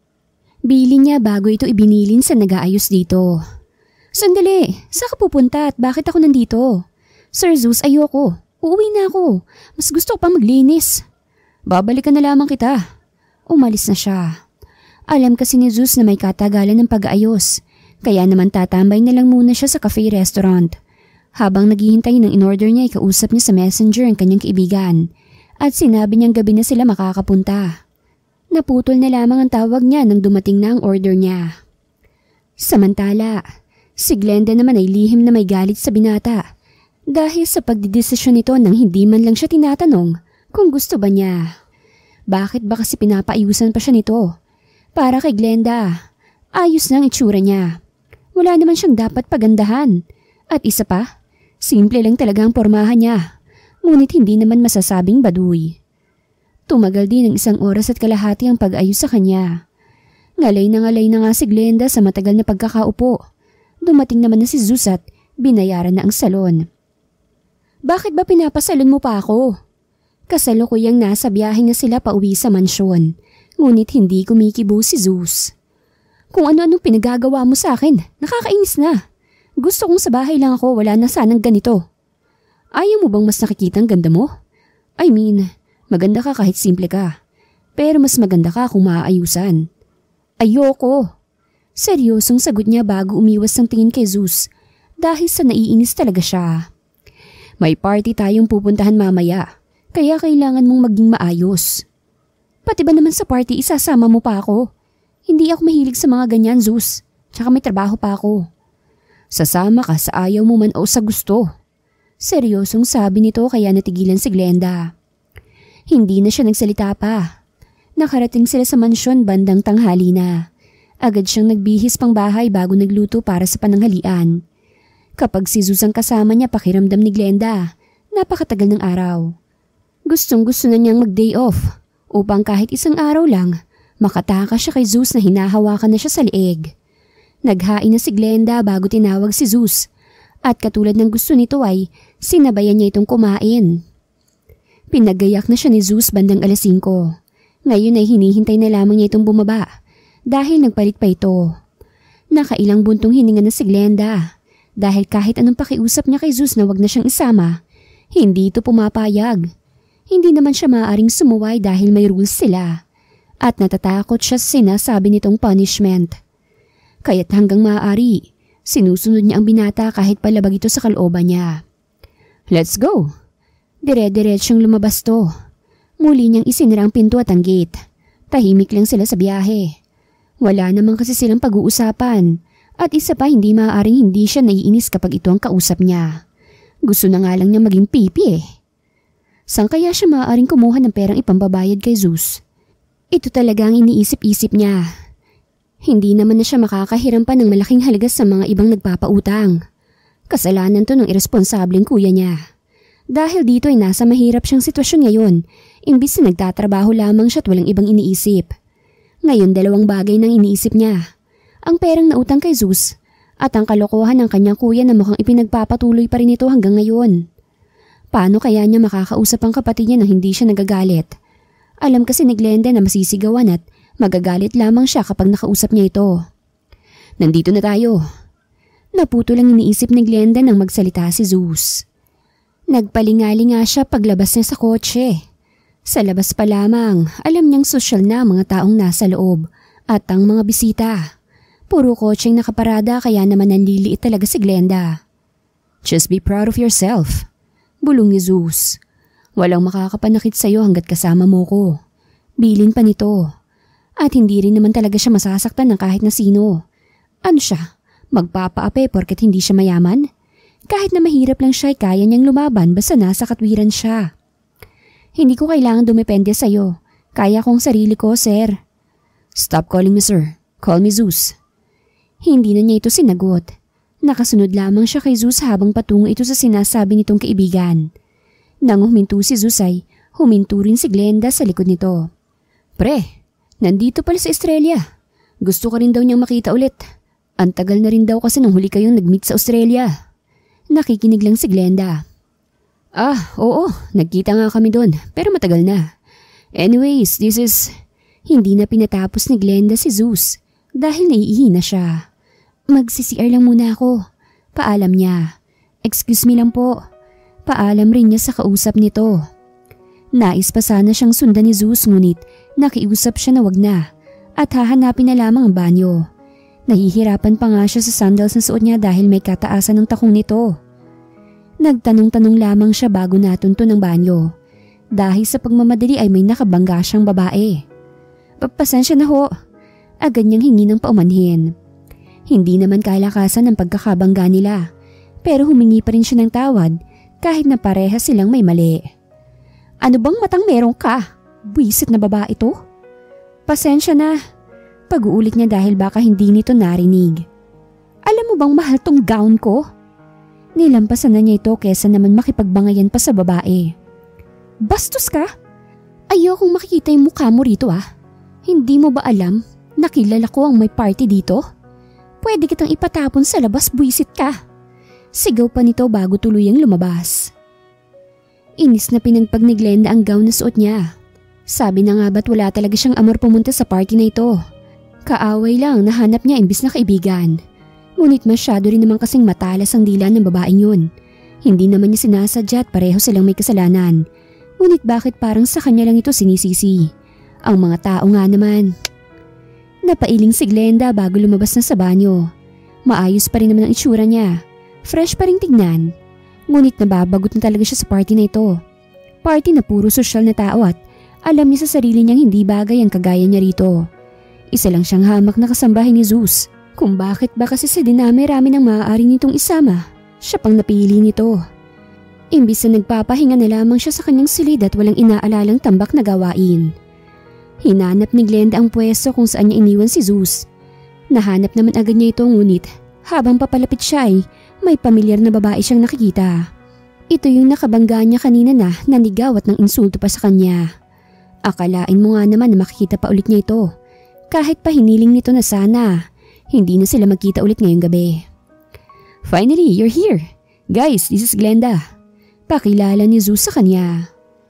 Bili niya bago ito ibinilin sa nag-aayos dito. Sandali, saan ka pupunta at bakit ako nandito? Sir Zeus, ayoko. Uuwi na ako. Mas gusto ko pa maglinis. Babalikan na lamang kita. Umalis na siya. Alam kasi ni Zeus na may katagalan ng pag-aayos. Kaya naman tatambay na lang muna siya sa cafe restaurant. Habang naghihintay ng in-order niya ay kausap niya sa messenger ang kanyang kaibigan. At sinabi niyang gabi na sila makakapunta. Naputol na lamang ang tawag niya nang dumating na ang order niya. Samantala, si Glenda naman ay lihim na may galit sa binata. Dahil sa pagdidesisyon nito nang hindi man lang siya tinatanong kung gusto ba niya. Bakit ba kasi pinapaayusan pa siya nito? Para kay Glenda, ayos na ang itsura niya. Wala naman siyang dapat pagandahan. At isa pa, simple lang talaga ang pormahan niya. Ngunit hindi naman masasabing baduy. Tumagal din ng isang oras at kalahati ang pag-ayos sa kanya. Ngalay na ngalay na nga si Glenda sa matagal na pagkakaupo. Dumating naman na si Zeus at binayaran na ang salon. Bakit ba pinapasalon mo pa ako? Kasalukuyang nasa biyahe na sila pauwi sa mansyon. Ngunit hindi kumikibo si Zeus. Kung ano-anong pinagagawa mo sa akin, nakakainis na. Gusto kong sa bahay lang ako, wala na sanang ganito. Ayaw mo bang mas nakikita ang ganda mo? I mean, maganda ka kahit simple ka. Pero mas maganda ka kung maaayusan. Ayoko. Seryosong sagot niya bago umiwas ng tingin kay Zeus dahil sa naiinis talaga siya. May party tayong pupuntahan mamaya, kaya kailangan mong maging maayos. Pati ba naman sa party isasama mo pa ako? Hindi ako mahilig sa mga ganyan, Zeus. Tsaka may trabaho pa ako. Sasama ka sa ayaw mo man o sa gusto. Seryosong sabi nito kaya natigilan si Glenda. Hindi na siya nagsalita pa. Nakarating sila sa mansyon bandang tanghali na. Agad siyang nagbihis pang bahay bago nagluto para sa pananghalian. Kapag si Zeus ang kasama niya pakiramdam ni Glenda, napakatagal ng araw. Gustong gusto na niyang mag-day off upang kahit isang araw lang makatakas siya kay Zeus na hinahawakan na siya sa leeg. Naghain na si Glenda bago tinawag si Zeus at katulad ng gusto nito ay sinabayan niya itong kumain. Pinagayak na siya ni Zeus bandang alas singko. Ngayon ay hinihintay na lamang niya itong bumaba dahil nagpalit pa ito. Nakailang buntong hininga na si Glenda dahil kahit anong pakiusap niya kay Zeus na wag na siyang isama, hindi ito pumapayag. Hindi naman siya maaaring sumuway dahil may rules sila at natatakot siya sa sinasabi nitong punishment. Kaya't hanggang maaari, sinusunod niya ang binata kahit palabag ito sa kalooban niya. Let's go! Dire-diretsyong lumabas to. Muli niyang isinara ang pinto at ang gate. Tahimik lang sila sa biyahe. Wala naman kasi silang pag-uusapan at isa pa hindi maaaring hindi siya naiinis kapag ito ang kausap niya. Gusto na nga lang niya maging pipi eh. Saan kaya siya maaaring kumuha ng perang ipambabayad kay Zeus? Ito talaga ang iniisip-isip niya. Hindi naman na siya makakahiram pa ng malaking halaga sa mga ibang nagpapautang. Kasalanan to ng irresponsableng kuya niya. Dahil dito ay nasa mahirap siyang sitwasyon ngayon, imbis na nagtatrabaho lamang siya at walang ibang iniisip. Ngayon dalawang bagay nang iniisip niya. Ang perang nautang kay Zeus at ang kalokohan ng kanyang kuya na mukhang ipinagpapatuloy pa rin ito hanggang ngayon. Paano kaya niya makakausap ang kapatid niya nang hindi siya nagagalit? Alam kasi ni Glenda na masisigawan at magagalit lamang siya kapag nakausap niya ito. Nandito na tayo. Naputo lang iniisip ni Glenda nang magsalita si Zeus. Nagpalingali nga siya paglabas niya sa kotse. Sa labas pa lamang, alam niyang sosyal na mga taong nasa loob at ang mga bisita. Puro kotseng nakaparada kaya naman nanliliit talaga si Glenda. Just be proud of yourself. Bulong ni Zeus. Walang makakapanakit sa'yo hanggat kasama mo ko. Bilin pa nito. At hindi rin naman talaga siya masasaktan ng kahit na sino. Ano siya? Magpapaape porket hindi siya mayaman? Kahit na mahirap lang siya ay kaya niyang lumaban basta nasa katwiran siya. Hindi ko kailangan dumepende sa'yo. Kaya kong sarili ko, sir. Stop calling me sir. Call me Zeus. Hindi na niya ito sinagot. Nakasunod lamang siya kay Zeus habang patungo ito sa sinasabi nitong kaibigan. Nang huminto si Zeus ay huminto rin si Glenda sa likod nito. Pre, nandito pala sa Australia. Gusto ka rin daw niyang makita ulit. Ang tagal na rin daw kasi nung huli kayong nag-meet sa Australia. Nakikinig lang si Glenda. Ah, oo, nagkita nga kami doon pero matagal na. Anyways, this is... Hindi na pinatapos ni Glenda si Zeus dahil naiihina siya. Mag-C C R lang muna ako. Paalam niya. Excuse me lang po. Paalam rin niya sa kausap nito. Nais pa sana siyang sundan ni Zeus ngunit nakiusap siya na wag na at hahanapin na lamang ang banyo. Nahihirapan pa nga siya sa sandals na suot niya dahil may kataasan ng takong nito. Nagtanong-tanong lamang siya bago natunto ng banyo. Dahil sa pagmamadali ay may nakabangga siyang babae. Pasensya na ho. Agad niyang hingi ng paumanhin. Hindi naman kalakasan ang pagkakabangga nila pero humingi pa rin siya ng tawad kahit na pareha silang may mali. Ano bang matang meron ka? Buwisit na babae ito? Pasensya na. Pag-uulit niya dahil baka hindi nito narinig. Alam mo bang mahal tong gown ko? Nilampasan na niya ito kesa naman makipagbangayan pa sa babae. Bastos ka? Ayokong makikita yung mukha mo rito ah. Hindi mo ba alam na kilala ko ang may party dito? Pwede kitang ipatapon sa labas, buwisit ka. Sigaw pa nito bago tuluyang lumabas. Inis na pinagpag ni Glenda ang gown na suot niya. Sabi na nga ba't wala talaga siyang amor pumunta sa party na ito. Kaaway lang nahanap niya imbis na kaibigan. Ngunit masyado rin naman kasing matalas ang dila ng babaeng yun. Hindi naman niya sinasadya at pareho silang may kasalanan. Ngunit bakit parang sa kanya lang ito sinisisi? Ang mga tao nga naman. Napailing si Glenda bago lumabas na sa banyo. Maayos pa rin naman ang itsura niya. Fresh pa rin tignan. Ngunit nababagot na talaga siya sa party na ito. Party na puro sosyal na tao at alam niya sa sarili niyang hindi bagay ang kagaya niya rito. Isa lang siyang hamak na kasambahay ni Zeus. Kung bakit ba kasi sa dinami-rami ng maaari nitong isama, siya pang napili nito. Imbis na nagpapahinga na lamang siya sa kanyang silid at walang inaalalang tambak na gawain. Hinanap ni Glenda ang pwesto kung saan niya iniwan si Zeus. Nahanap naman agad niya ito ngunit habang papalapit siya ay may pamilyar na babae siyang nakikita. Ito yung nakabangga niya kanina na nanigaw at nang insulto pa sa kanya. Akalain mo nga naman na makikita pa ulit niya ito. Kahit pa hiniling nito na sana, hindi na sila magkita ulit ngayong gabi. Finally, you're here. Guys, this is Glenda. Pakilala ni Zeus sa kanya.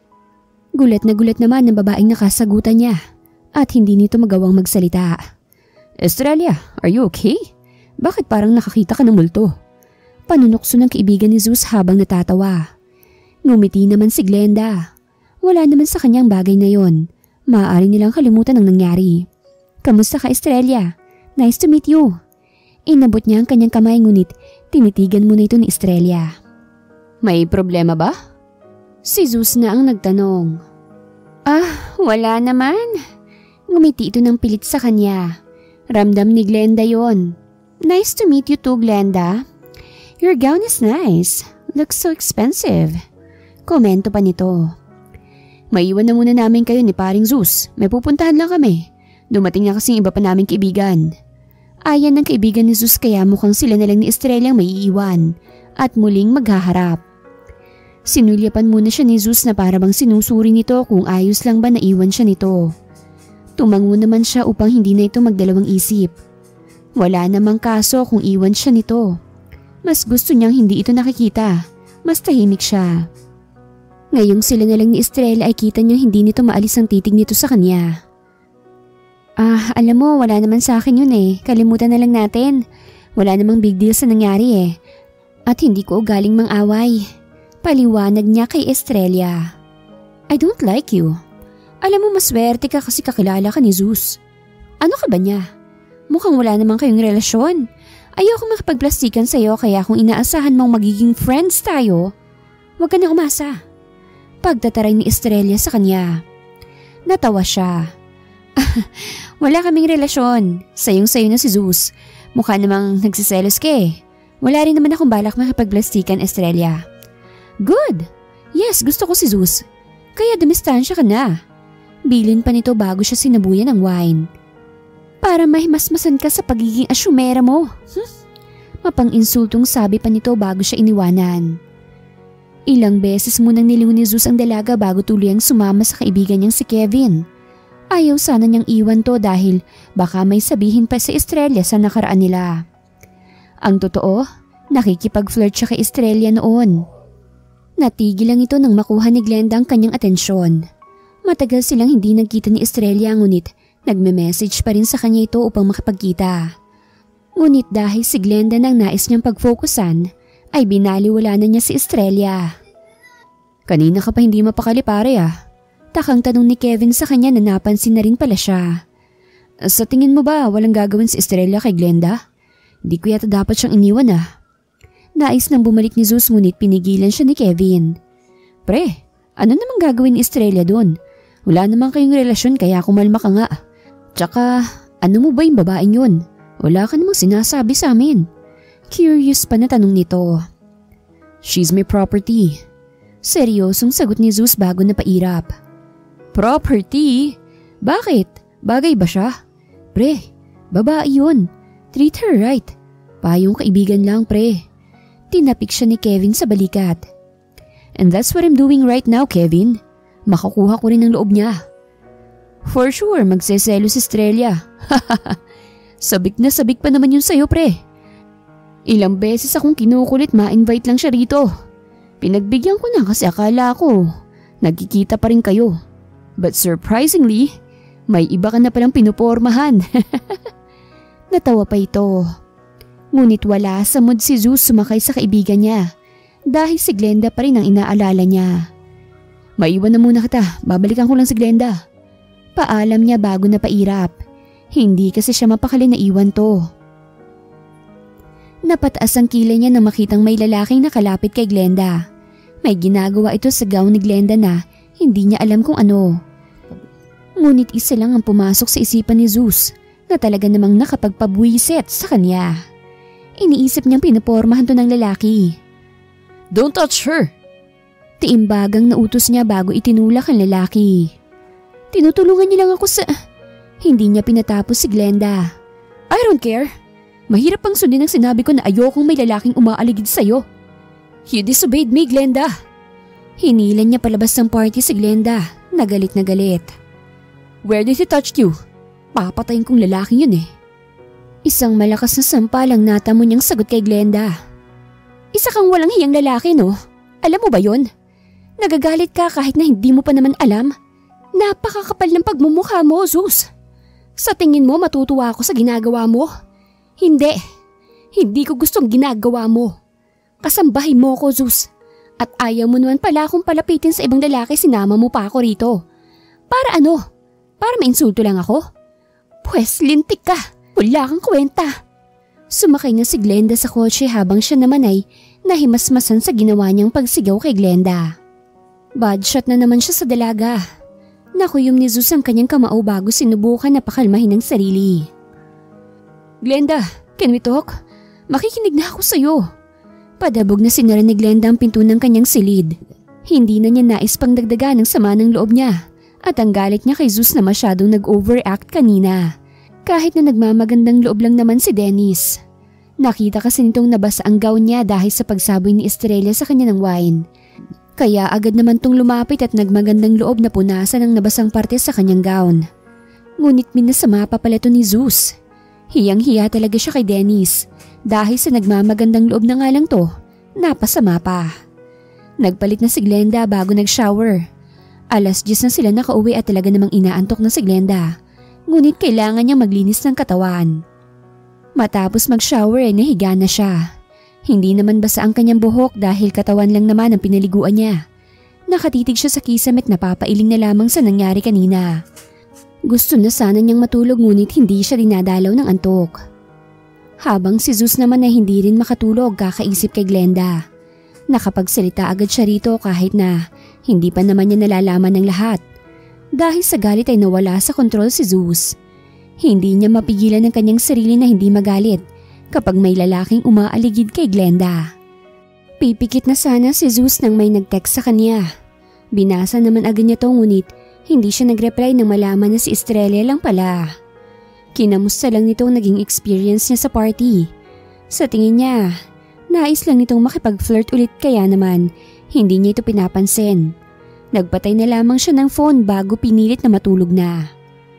Gulat na gulat naman ng babaeng nakasagutan niya at hindi nito magawang magsalita. Australia, are you okay? Bakit parang nakakita ka ng multo? Panunokso ng kaibigan ni Zeus habang natatawa. Ngumiti naman si Glenda. Wala naman sa kanyang bagay na yon. Maaari nilang kalimutan ang nangyari. Kamusta ka, Australia? Nice to meet you. Inabot niya ang kanyang kamay ngunit tinitigan muna ito ni Australia. May problema ba? Si Zeus na ang nagtanong. Ah, wala naman. Ngumiti ito ng pilit sa kanya. Ramdam ni Glenda yon. Nice to meet you too, Glenda. Your gown is nice. Looks so expensive. Komento pa nito. Maiwan na muna namin kayo ni paring Zeus. May pupuntahan lang kami. Dumating na kasing iba pa naming kaibigan. Ayan ng kaibigan ni Zeus kaya mukhang sila na lang ni Estrella ang may iiwan at muling maghaharap. Sinulyapan muna siya ni Zeus na para bang sinusuri nito kung ayos lang ba naiwan siya nito. Tumango naman siya upang hindi na ito magdalawang isip. Wala namang kaso kung iwan siya nito. Mas gusto niyang hindi ito nakikita. Mas tahimik siya. Ngayong sila na lang ni Estrella ay kita niyang hindi nito maalis ang titig nito sa kanya. Ah, alam mo, wala naman sa akin yun eh. Kalimutan na lang natin. Wala namang big deal sa nangyari eh. At hindi ko galing mang-away. Paliwanag niya kay Estrella. I don't like you. Alam mo, maswerte ka kasi kakilala ka ni Zeus. Ano ka ba niya? Mukhang wala namang kayong relasyon. Ayoko makipagplastikan sa'yo kaya kung inaasahan mong magiging friends tayo, huwag ka na umasa. Pagtataray ni Estrella sa kanya. Natawa siya. Wala kaming relasyon. Sayong-sayo na si Zeus. Mukha namang nagsiselos ka eh. Wala rin naman akong balak makipagplastikan, Estrella. Good! Yes, gusto ko si Zeus. Kaya dumistansya ka na. Bilin pa nito bago siya sinabuyan ng wine. Para mahimasmasan ka sa pagiging asyumera mo. Hmm? Mapang-insultong sabi pa nito bago siya iniwanan. Ilang beses munang niliw ni Zeus ang dalaga bago tuluyang sumama sa kaibigan niyang si Kevin. Ayaw sana niyang iwan to dahil baka may sabihin pa si Estrella sa nakaraan nila. Ang totoo, nakikipag-flirt siya kay Estrella noon. Natigil lang ito nang makuha ni Glenda ang kanyang atensyon. Matagal silang hindi nagkita ni Estrella ngunit nagme-message pa rin sa kanya ito upang makipagkita. Ngunit dahil si Glenda nang nais niyang pagfokusan, ay binaliwala na niya si Estrella. Kanina ka pa hindi mapakali pare ah. Takang tanong ni Kevin sa kanya na napansin na rin pala siya. Sa tingin mo ba walang gagawin si Estrella kay Glenda? Di ko yata dapat siyang iniwan ah. Nais nang bumalik ni Zeus ngunit pinigilan siya ni Kevin. Pre, ano namang gagawin ni Estrella doon? Wala namang kayong relasyon kaya kumalma ka nga. Tsaka, ano mo ba yung babaeng yun? Wala ka namang sinasabi sa amin. Curious pa na tanong nito. She's my property. Seryosong sagot ni Zeus bago napairap. Property? Bakit? Bagay ba siya? Pre, babae yun. Treat her right. Payong kaibigan lang pre. Tinapik siya ni Kevin sa balikat. And that's what I'm doing right now, Kevin. Makakuha ko rin ng loob niya. For sure, magseselo si Estrella. Sabik na sabik pa naman yun sa'yo, pre. Ilang beses akong kinukulit ma-invite lang siya rito. Pinagbigyan ko na kasi akala ko nagkikita pa rin kayo. But surprisingly, may iba ka na palang pinupormahan. Natawa pa ito. Ngunit wala sa mood si Zeus sumakay sa kaibigan niya dahil si Glenda pa rin ang inaalala niya. Maiwan na muna kita, babalikan ko lang si Glenda. Paalam niya bago na pairap. Hindi kasi siya mapakali na iwan to. Napataas ang kilay niya nang makitang may lalaking nakalapit kay Glenda. May ginagawa ito sa gown ni Glenda na hindi niya alam kung ano. Ngunit isa lang ang pumasok sa isipan ni Zeus na talaga namang nakapagpabwisit sa kanya. Iniisip niyang pinupormahan to ng lalaki. Don't touch her! Tiimbagang nautos niya bago itinulak ang lalaki. Tinutulungan niya lang ako sa... Hindi niya pinatapos si Glenda. I don't care. Mahirap pang sundin ang sinabi ko na ayokong may lalaking umaaligid sa'yo. You disobeyed me, Glenda. Hinilan niya palabas ng party si Glenda. Nagalit na galit. Where did he touch you? Papatayin kong lalaking yun eh. Isang malakas na sampalang natamo niyang sagot kay Glenda. Isa kang walang hiyang lalaki, no? Alam mo ba yun? Nagagalit ka kahit na hindi mo pa naman alam. Napakakapal ng pagmumukha mo, Zeus. Sa tingin mo matutuwa ako sa ginagawa mo? Hindi. Hindi ko gustong ginagawa mo. Kasambahin mo ko, Zeus. At ayaw mo naman pala akong palapitin sa ibang lalaki, sinama mo pa ako rito. Para ano? Para mainsulto lang ako? Pwes lintik ka. Wala kang kwenta. Sumakay na si Glenda sa kotse habang siya naman ay nahimasmasan sa ginawa niyang pagsigaw kay Glenda. Bad shot na naman siya sa dalaga. Nakuyom ni Zeus ang kanyang kamao bago sinubukan na pakalmahin ang sarili. Glenda, can we talk? Makikinig na ako sa'yo. Padabog na sinara ni Glenda ang pinto ng kanyang silid. Hindi na niya nais pang dagdagan ang sama ng loob niya at ang galit niya kay Zeus na masyadong nag-overact kanina. Kahit na nagmamagandang loob lang naman si Dennis. Nakita kasi nitong nabasa ang gown niya dahil sa pagsaboy ni Estrella sa kanya ng wine. Kaya agad naman tong lumapit at nagmagandang loob na punasan ang nabasang parte sa kanyang gown. Ngunit minasama pa pala ito ni Zeus. Hiyang-hiya talaga siya kay Dennis dahil sa nagmamagandang loob na nga lang to, napasama pa. Nagpalit na si Glenda bago nag-shower. Alas diyes na sila nakauwi at talaga namang inaantok na si Glenda. Ngunit kailangan niya maglinis ng katawan. Matapos mag-shower ay nahiga na siya. Hindi naman basa ang kanyang buhok dahil katawan lang naman ang pinaliguan niya. Nakatitig siya sa kisame at napapailing na lamang sa nangyari kanina. Gusto na sana niyang matulog ngunit hindi siya dinadalaw ng antok. Habang si Zeus naman ay hindi rin makatulog kakaisip kay Glenda. Nakapagsalita agad siya rito kahit na hindi pa naman niya nalalaman ng lahat. Dahil sa galit ay nawala sa kontrol si Zeus. Hindi niya mapigilan ang kanyang sarili na hindi magalit kapag may lalaking umaaligid kay Glenda. Pipikit na sana si Zeus nang may nag-text sa kanya. Binasa naman agad niya to ngunit hindi siya nag-reply nang malaman na si Estrella lang pala. Kinamusta lang nitong naging experience niya sa party. Sa tingin niya, nais lang nitong makipag-flirt ulit kaya naman hindi niya ito pinapansin. Nagpatay na lamang siya ng phone bago pinilit na matulog na.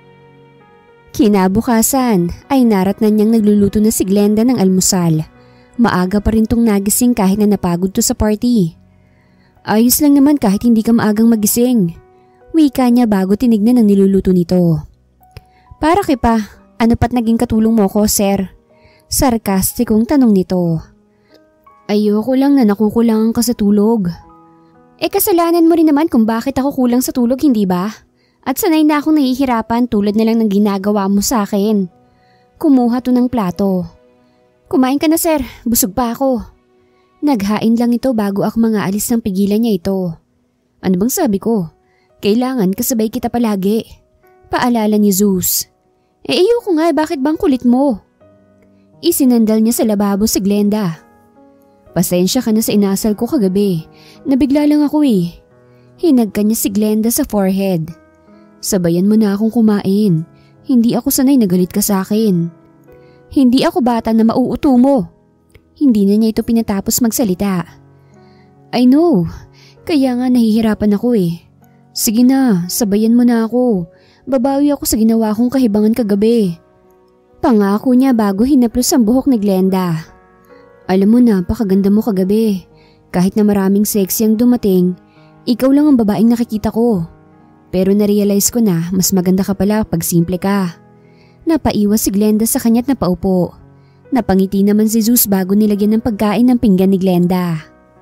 Kinabukasan ay naratnan niyang nagluluto na si Glenda ng almusal. Maaga pa rin tong nagising kahit na napagod to sa party. Ayos lang naman kahit hindi ka maagang magising. Wika niya bago tinignan ang niluluto nito. Para kay pa, ano pat naging katulong mo ko, sir? Sarkastikong tanong nito. Ayoko lang na nakukulangan ka sa tulog. Eh kasalanan mo rin naman kung bakit ako kulang sa tulog, hindi ba? At sanay na akong nahihirapan tulad na lang ng ginagawa mo sa akin. Kumuha to ng plato. Kumain ka na sir, busog pa ako. Naghain lang ito bago ako mga alis ng pigilan niya ito. Ano bang sabi ko? Kailangan kasabay kita palagi. Paalala ni Zeus. Eh ayoko nga, bakit bang kulit mo? Isinandal niya sa lababo si Glenda. Pasensya ka na sa inasal ko kagabi. Nabigla lang ako eh. Hinagka niya si Glenda sa forehead. Sabayan mo na akong kumain. Hindi ako sanay na galit ka sa akin. Hindi ako bata na mauuto mo. Hindi na niya ito pinatapos magsalita. I know, kaya nga nahihirapan ako eh. Sige na, sabayan mo na ako. Babawi ako sa ginawa kong kahibangan kagabi. Pangako niya bago hinaplos ang buhok ni Glenda. Alam mo na, napakaganda mo kagabi. Kahit na maraming sexy ang dumating, ikaw lang ang babaeng nakikita ko. Pero narealize ko na mas maganda ka pala pag simple ka. Napaiwas si Glenda sa kanya't napaupo. Napangiti naman si Zeus bago nilagyan ng pagkain ng pinggan ni Glenda.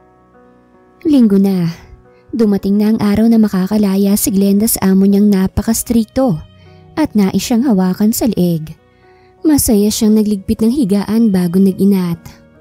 Linggo na. Dumating na ang araw na makakalaya si Glenda sa amo niyang napaka-strikto at nais siyang hawakan sa leeg. Masaya siyang nagligpit ng higaan bago nag-inat.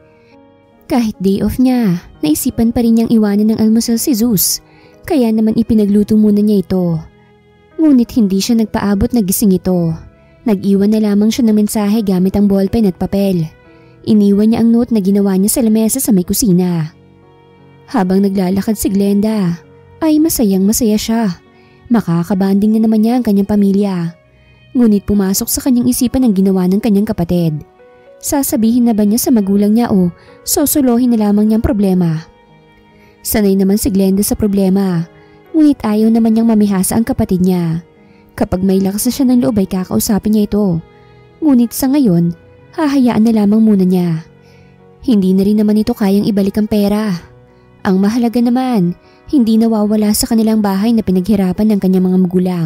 Kahit day off niya, naisipan pa rin niyang iwanan ng almusal si Zeus. Kaya naman ipinagluto muna niya ito. Ngunit hindi siya nagpaabot na gising ito. Nag-iwan na lamang siya ng mensahe gamit ang ballpen at papel. Iniwan niya ang note na ginawa niya sa lamesa sa may kusina. Habang naglalakad si Glenda, ay masayang masaya siya. Makakabanding na naman niya ang kanyang pamilya. Ngunit pumasok sa kanyang isipan ang ginawa ng kanyang kapatid. Sasabihin na ba niya sa magulang niya o sosolohin na lamang niyang problema? Sanay naman si Glenda sa problema, ngunit ayaw naman niyang mamihasa ang kapatid niya. Kapag may lakas na siya ng loob ay kakausapin niya ito. Ngunit sa ngayon, hahayaan na lamang muna niya. Hindi na rin naman ito kayang ibalik ang pera. Ang mahalaga naman, hindi nawawala sa kanilang bahay na pinaghirapan ng kanyang mga magulang.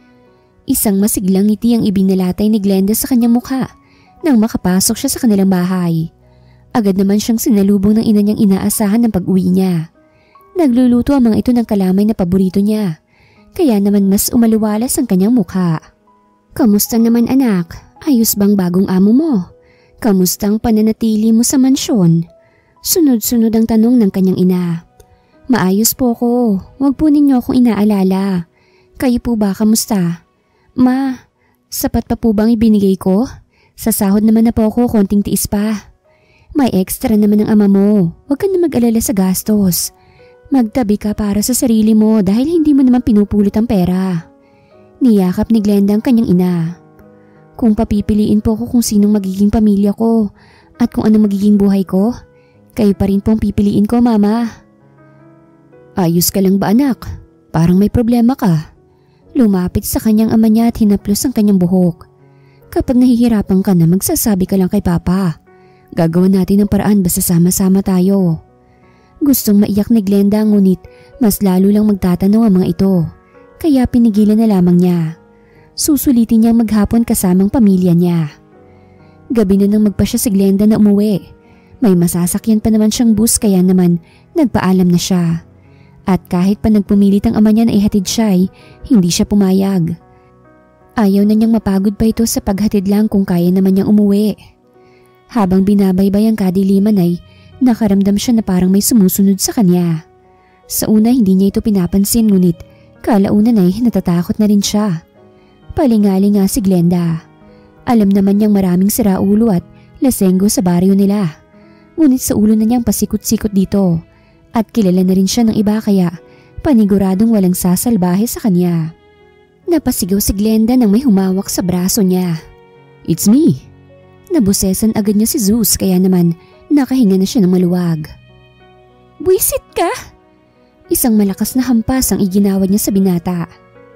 Isang masiglang ngiti ang ibinalatay ni Glenda sa kanyang mukha nang makapasok siya sa kanilang bahay. Agad naman siyang sinalubong ng ina niyang inaasahan ng pag-uwi niya. Nagluluto ang mga ito ng kalamay na paborito niya, kaya naman mas umaluwalas ang kanyang mukha. Kamusta naman anak? Ayos bang bagong amo mo? Kamusta ang pananatili mo sa mansyon? Sunod-sunod ang tanong ng kanyang ina. Maayos po ko, wag po ninyo akong inaalala. Kayo po ba kamusta? Ma, sapat pa po bang ibinigay ko? Sa sahod naman na po ako, konting tiis pa. May extra naman ng ama mo, wag ka na mag-alala sa gastos. Magtabi ka para sa sarili mo dahil hindi mo naman pinupulot ang pera. Niyakap ni Glenda ang kanyang ina. Kung papipiliin po ko kung sinong magiging pamilya ko at kung anong magiging buhay ko, kayo pa rin po ang pipiliin ko, mama. Ayos ka lang ba anak? Parang may problema ka. Lumapit sa kanyang ama niya at hinaplos ang kanyang buhok. Kapag nahihirapan ka na, magsasabi ka lang kay papa. Gagawan natin ng paraan basta sama-sama tayo. Gustong maiyak ni Glenda ngunit mas lalo lang magtatanong ang mga ito. Kaya pinigilan na lamang niya. Susulitin niyang maghapon kasamang pamilya niya. Gabi na nang magpa siya si Glenda na umuwi. May masasakyan pa naman siyang bus kaya naman nagpaalam na siya. At kahit pa nagpumilit ang ama niya na ihatid siya ay hindi siya pumayag. Ayaw na niyang mapagod pa ito sa paghatid lang kung kaya naman niyang umuwi. Habang binabaybay ang kadiliman ay nakaramdam siya na parang may sumusunod sa kanya. Sa una hindi niya ito pinapansin ngunit kalaunan ay natatakot na rin siya. Palingali nga si Glenda. Alam naman niyang maraming siraulo at lasenggo sa baryo nila. Ngunit sa ulo na niyang pasikot-sikot dito at kilala na rin siya ng iba kaya paniguradong walang sasalbahe sa kanya. Napasigaw si Glenda nang may humawak sa braso niya. It's me. Nabusesan agad niya si Zeus kaya naman nakahinga na siya ng maluwag. Buisit ka? Isang malakas na hampas ang iginawad niya sa binata.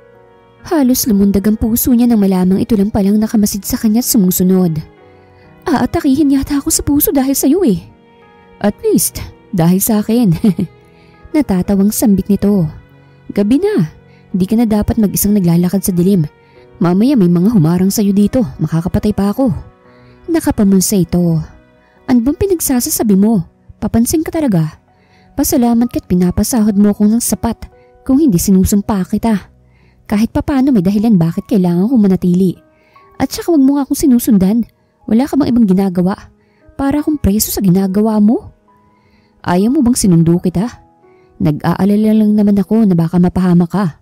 Halos lumundag ang puso niya nang malamang ito lang palang nakamasid sa kanya at sumusunod. Aatakihin yata ako sa puso dahil sa iyo eh. At least, dahil sa akin. Natatawang sambit nito. Gabi na, di ka na dapat mag-isang naglalakad sa dilim. Mamaya may mga humarang sa iyo dito, makakapatay pa ako. Nakapamunsa ito. Ano bang pinagsasasabi mo? Papansin ka talaga. Pasalamat ka't pinapasahod mo kong ng sapat kung hindi sinusumpa kita. Kahit papano may dahilan bakit kailangan kong manatili. At saka wag mo nga akong sinusundan. Wala ka bang ibang ginagawa? Para akong preso sa ginagawa mo? Ayaw mo bang sinundo kita? Nag-aalala lang naman ako na baka mapahama ka.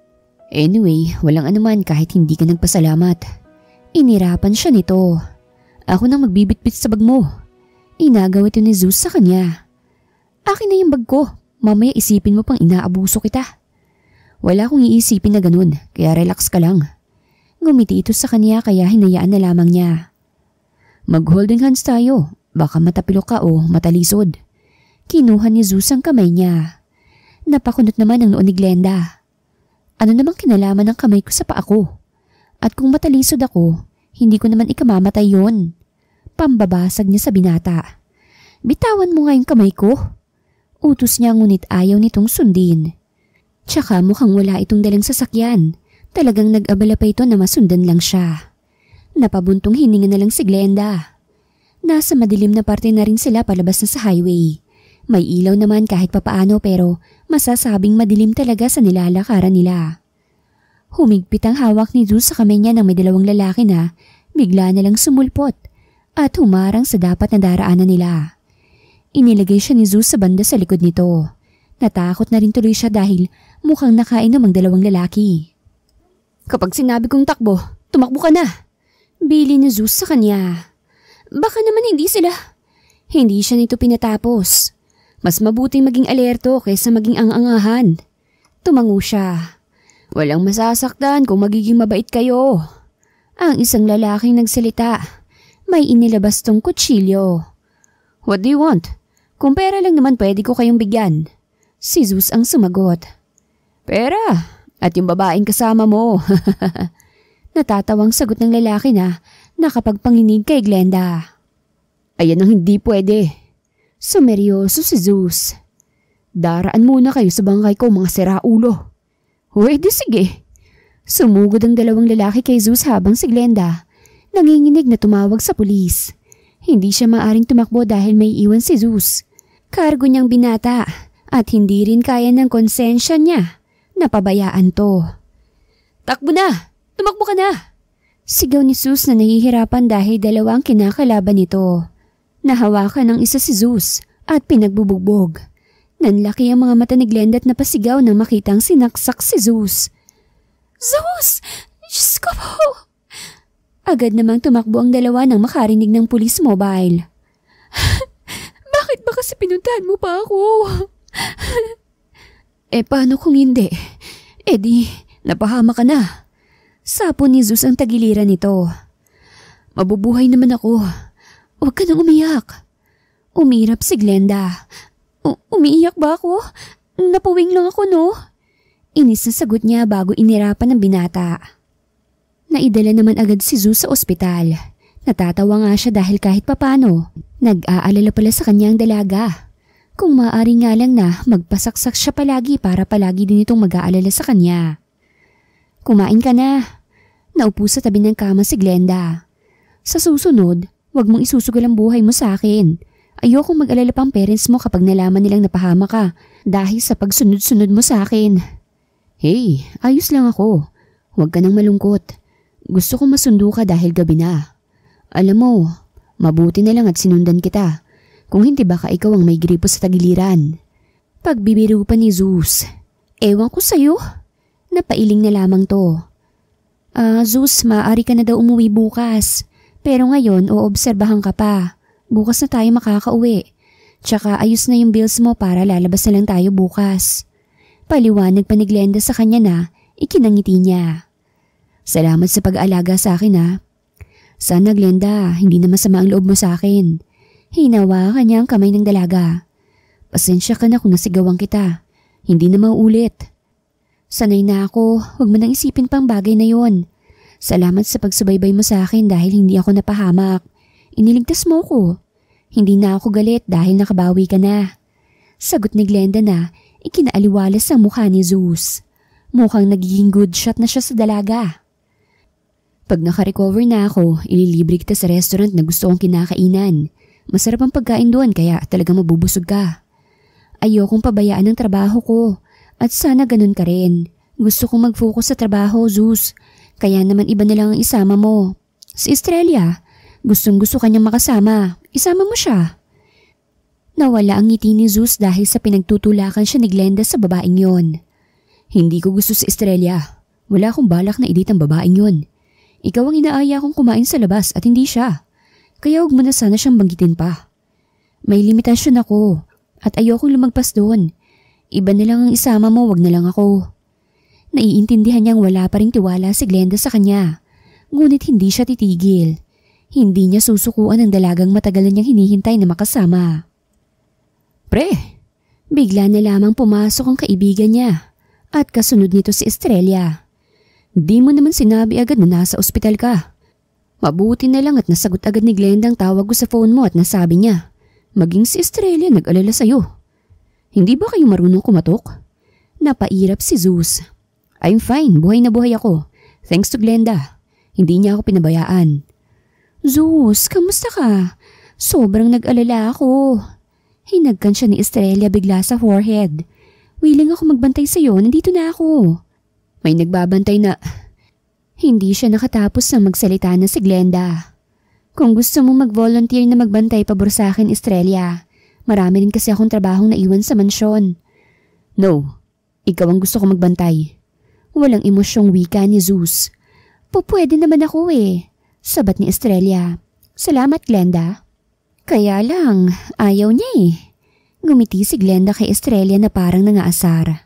Anyway, walang anuman kahit hindi ka nagpasalamat. Inirapan siya nito. Ako nang magbibitbit sa bag mo. Inagaw ito ni Zeus sa kanya. Akin na yung bag ko. Mamaya isipin mo pang inaabuso kita. Wala akong iisipin na ganun, kaya relax ka lang. Ngumiti ito sa kanya kaya hinayaan na lamang niya. Mag-holding hands tayo, baka matapilok ka o matalisod. Kinuha ni Zeus ang kamay niya. Napakunot naman ang noon ni Glenda. Ano namang kinalaman ng kamay ko sa paa ko? At kung matalisod ako, hindi ko naman ikamamatay yon. Pambabasag niya sa binata. Bitawan mo nga yung kamay ko. Utos niya ngunit ayaw nitong sundin. Tsaka mukhang wala itong dalang sasakyan. Talagang nag-abala pa ito na masundan lang siya. Napabuntong hininga na lang si Glenda. Nasa madilim na parte na rin sila palabas na sa highway. May ilaw naman kahit papaano pero masasabing madilim talaga sa nilalakaran nila. Humigpit ang hawak ni Zeus sa kamay niya ng may dalawang lalaki na bigla na lang sumulpot at humarang sa dapat na daraanan nila. Inilagay siya ni Zeus sa banda sa likod nito. Natakot na rin tuloy siya dahil mukhang nakainom ang dalawang lalaki. Kapag sinabi kong takbo, tumakbo ka na. Bili ni Zeus sa kanya. Baka naman hindi sila. Hindi siya nito pinatapos. Mas mabuting maging alerto kaysa maging ang-angahan. Tumango siya. Walang masasaktan kung magiging mabait kayo. Ang isang lalaking nagsalita. May inilabas tong kutsilyo. What do you want? Kung pera lang naman pwede ko kayong bigyan. Si Zeus ang sumagot. Pera? At yung babaeng kasama mo. Natatawang sagot ng lalaki na nakapagpanginig kay Glenda. Ayan ang hindi pwede. Sumeryoso si Zeus. Daraan muna kayo sa bangkay ko mga siraulo. Pwede sige. Sumugod ang dalawang lalaki kay Zeus habang si Glenda nanginginig na tumawag sa pulis. Hindi siya maaring tumakbo dahil may iwan si Zeus. Kargo niyang binata at hindi rin kaya ng konsensya niya. Napabayaan to. Takbo na! Tumakbo ka na! Sigaw ni Zeus na nahihirapan dahil dalawang kinakalaban nito. Nahawakan ng isa si Zeus at pinagbubugbog. Nanlaki ang mga mata ni Glenda at napasigaw nang makitang sinaksak si Zeus. Zeus! Diyos ko po! Agad namang tumakbo ang dalawa nang makarinig ng police mobile. Bakit ba kasi pinuntahan mo pa ako? Eh paano kung hindi? Eh di, napahama ka na. Sapo ni Zeus ang tagiliran nito. Mabubuhay naman ako. Huwag ka nang umiyak. Umirap si Glenda. U- umiiyak ba ako? Napuwing lang ako, no? Inis na sagot niya bago inirapan ng binata. Naidala naman agad si Zeus sa ospital. Natatawa nga siya dahil kahit papano, nag-aalala pala sa kanyang dalaga. Kung maaari nga lang na magpasaksak siya palagi para palagi din itong mag-aalala sa kanya. Kumain ka na. Naupo sa tabi ng kama si Glenda. Sa susunod, wag mong isusugal ang buhay mo sa akin. Ayokong mag-alala pang parents mo kapag nalaman nilang napahama ka dahil sa pagsunod-sunod mo sa akin. Hey, ayos lang ako. Huwag ka nang malungkot. Gusto kong masundo ka dahil gabi na. Alam mo, mabuti na lang at sinundan kita. Kung hindi baka ikaw ang may gripo sa tagiliran. Pagbibiro pa ni Zeus. Ewan ko sa'yo. Napailing na lamang to. Ah, uh, Zeus, maaari ka na daw umuwi bukas. Pero ngayon, oobserbahan ka pa. Bukas na tayo makakauwi. Tsaka ayos na yung bills mo para lalabas na lang tayo bukas. Paliwanag pa ni Glenda sa kanya na ikinangiti niya. Salamat sa pag-aalaga sa akin ha. Sana Glenda, hindi na masama ang loob mo sa akin. Hinawakan niya ang kamay ng dalaga. Pasensya ka na kung nasigawan kita. Hindi na mauulit. Sanay na ako, huwag mo nang isipin pang bagay na yon. Salamat sa pagsubaybay mo sa akin dahil hindi ako napahamak. Iniligtas mo ko. Hindi na ako galit dahil nakabawi ka na. Sagot ni Glenda na ikinaaliwalas ang mukha ni Zeus. Mukhang nagiging good shot na siya sa dalaga. Pag nakarecover na ako, ililibre kita sa restaurant na gusto kong kinakainan. Masarap ang pagkain doon kaya talagang mabubusog ka. Ayokong pabayaan ang trabaho ko at sana ganun ka rin. Gusto kong mag-focus sa trabaho, Zeus. Kaya naman iba na lang ang isama mo. Si Estrella, gustong gusto kanyang makasama. Isama mo siya. Nawala ang ngiti ni Zeus dahil sa pinagtutulakan siya ni Glenda sa babaeng yon. Hindi ko gusto si Estrella. Wala akong balak na edit ang babaeng yon. Ikaw ang inaaya kong kumain sa labas at hindi siya. Kaya huwag mo na sana siyang banggitin pa. May limitasyon ako at ayokong lumagpas doon. Iba na lang ang isama mo, wag na lang ako. Naiintindihan niyang wala pa ring tiwala si Glenda sa kanya. Ngunit hindi siya titigil. Hindi niya susukuan ang dalagang matagal na niyang hinihintay na makasama. Pre! Bigla na lamang pumasok ang kaibigan niya at kasunod nito si Estrella. Di mo naman sinabi agad na nasa ospital ka. Mabuti na lang at nasagot agad ni Glenda ang tawag ko sa phone mo at nasabi niya, maging si Estrella nag-alala sa'yo. Hindi ba kayo marunong kumatok? Napairap si Zeus. I'm fine, buhay na buhay ako. Thanks to Glenda. Hindi niya ako pinabayaan. Zeus, kamusta ka? Sobrang nag-alala ako. Hinagkan siya ni Estrella bigla sa forehead. Willing ako magbantay sa'yo, nandito na ako. May nagbabantay na... Hindi siya nakatapos na magsalita na si Glenda. Kung gusto mong mag-volunteer na magbantay pabor sa akin, Estrella, marami rin kasi akong trabahong naiwan sa mansyon. No, ikaw ang gusto ko magbantay. Walang emosyong wika ni Zeus. Pupwede naman ako eh, sabat ni Estrella. Salamat, Glenda. Kaya lang, ayaw niya eh. Ngumiti si Glenda kay Estrella na parang nangaasar.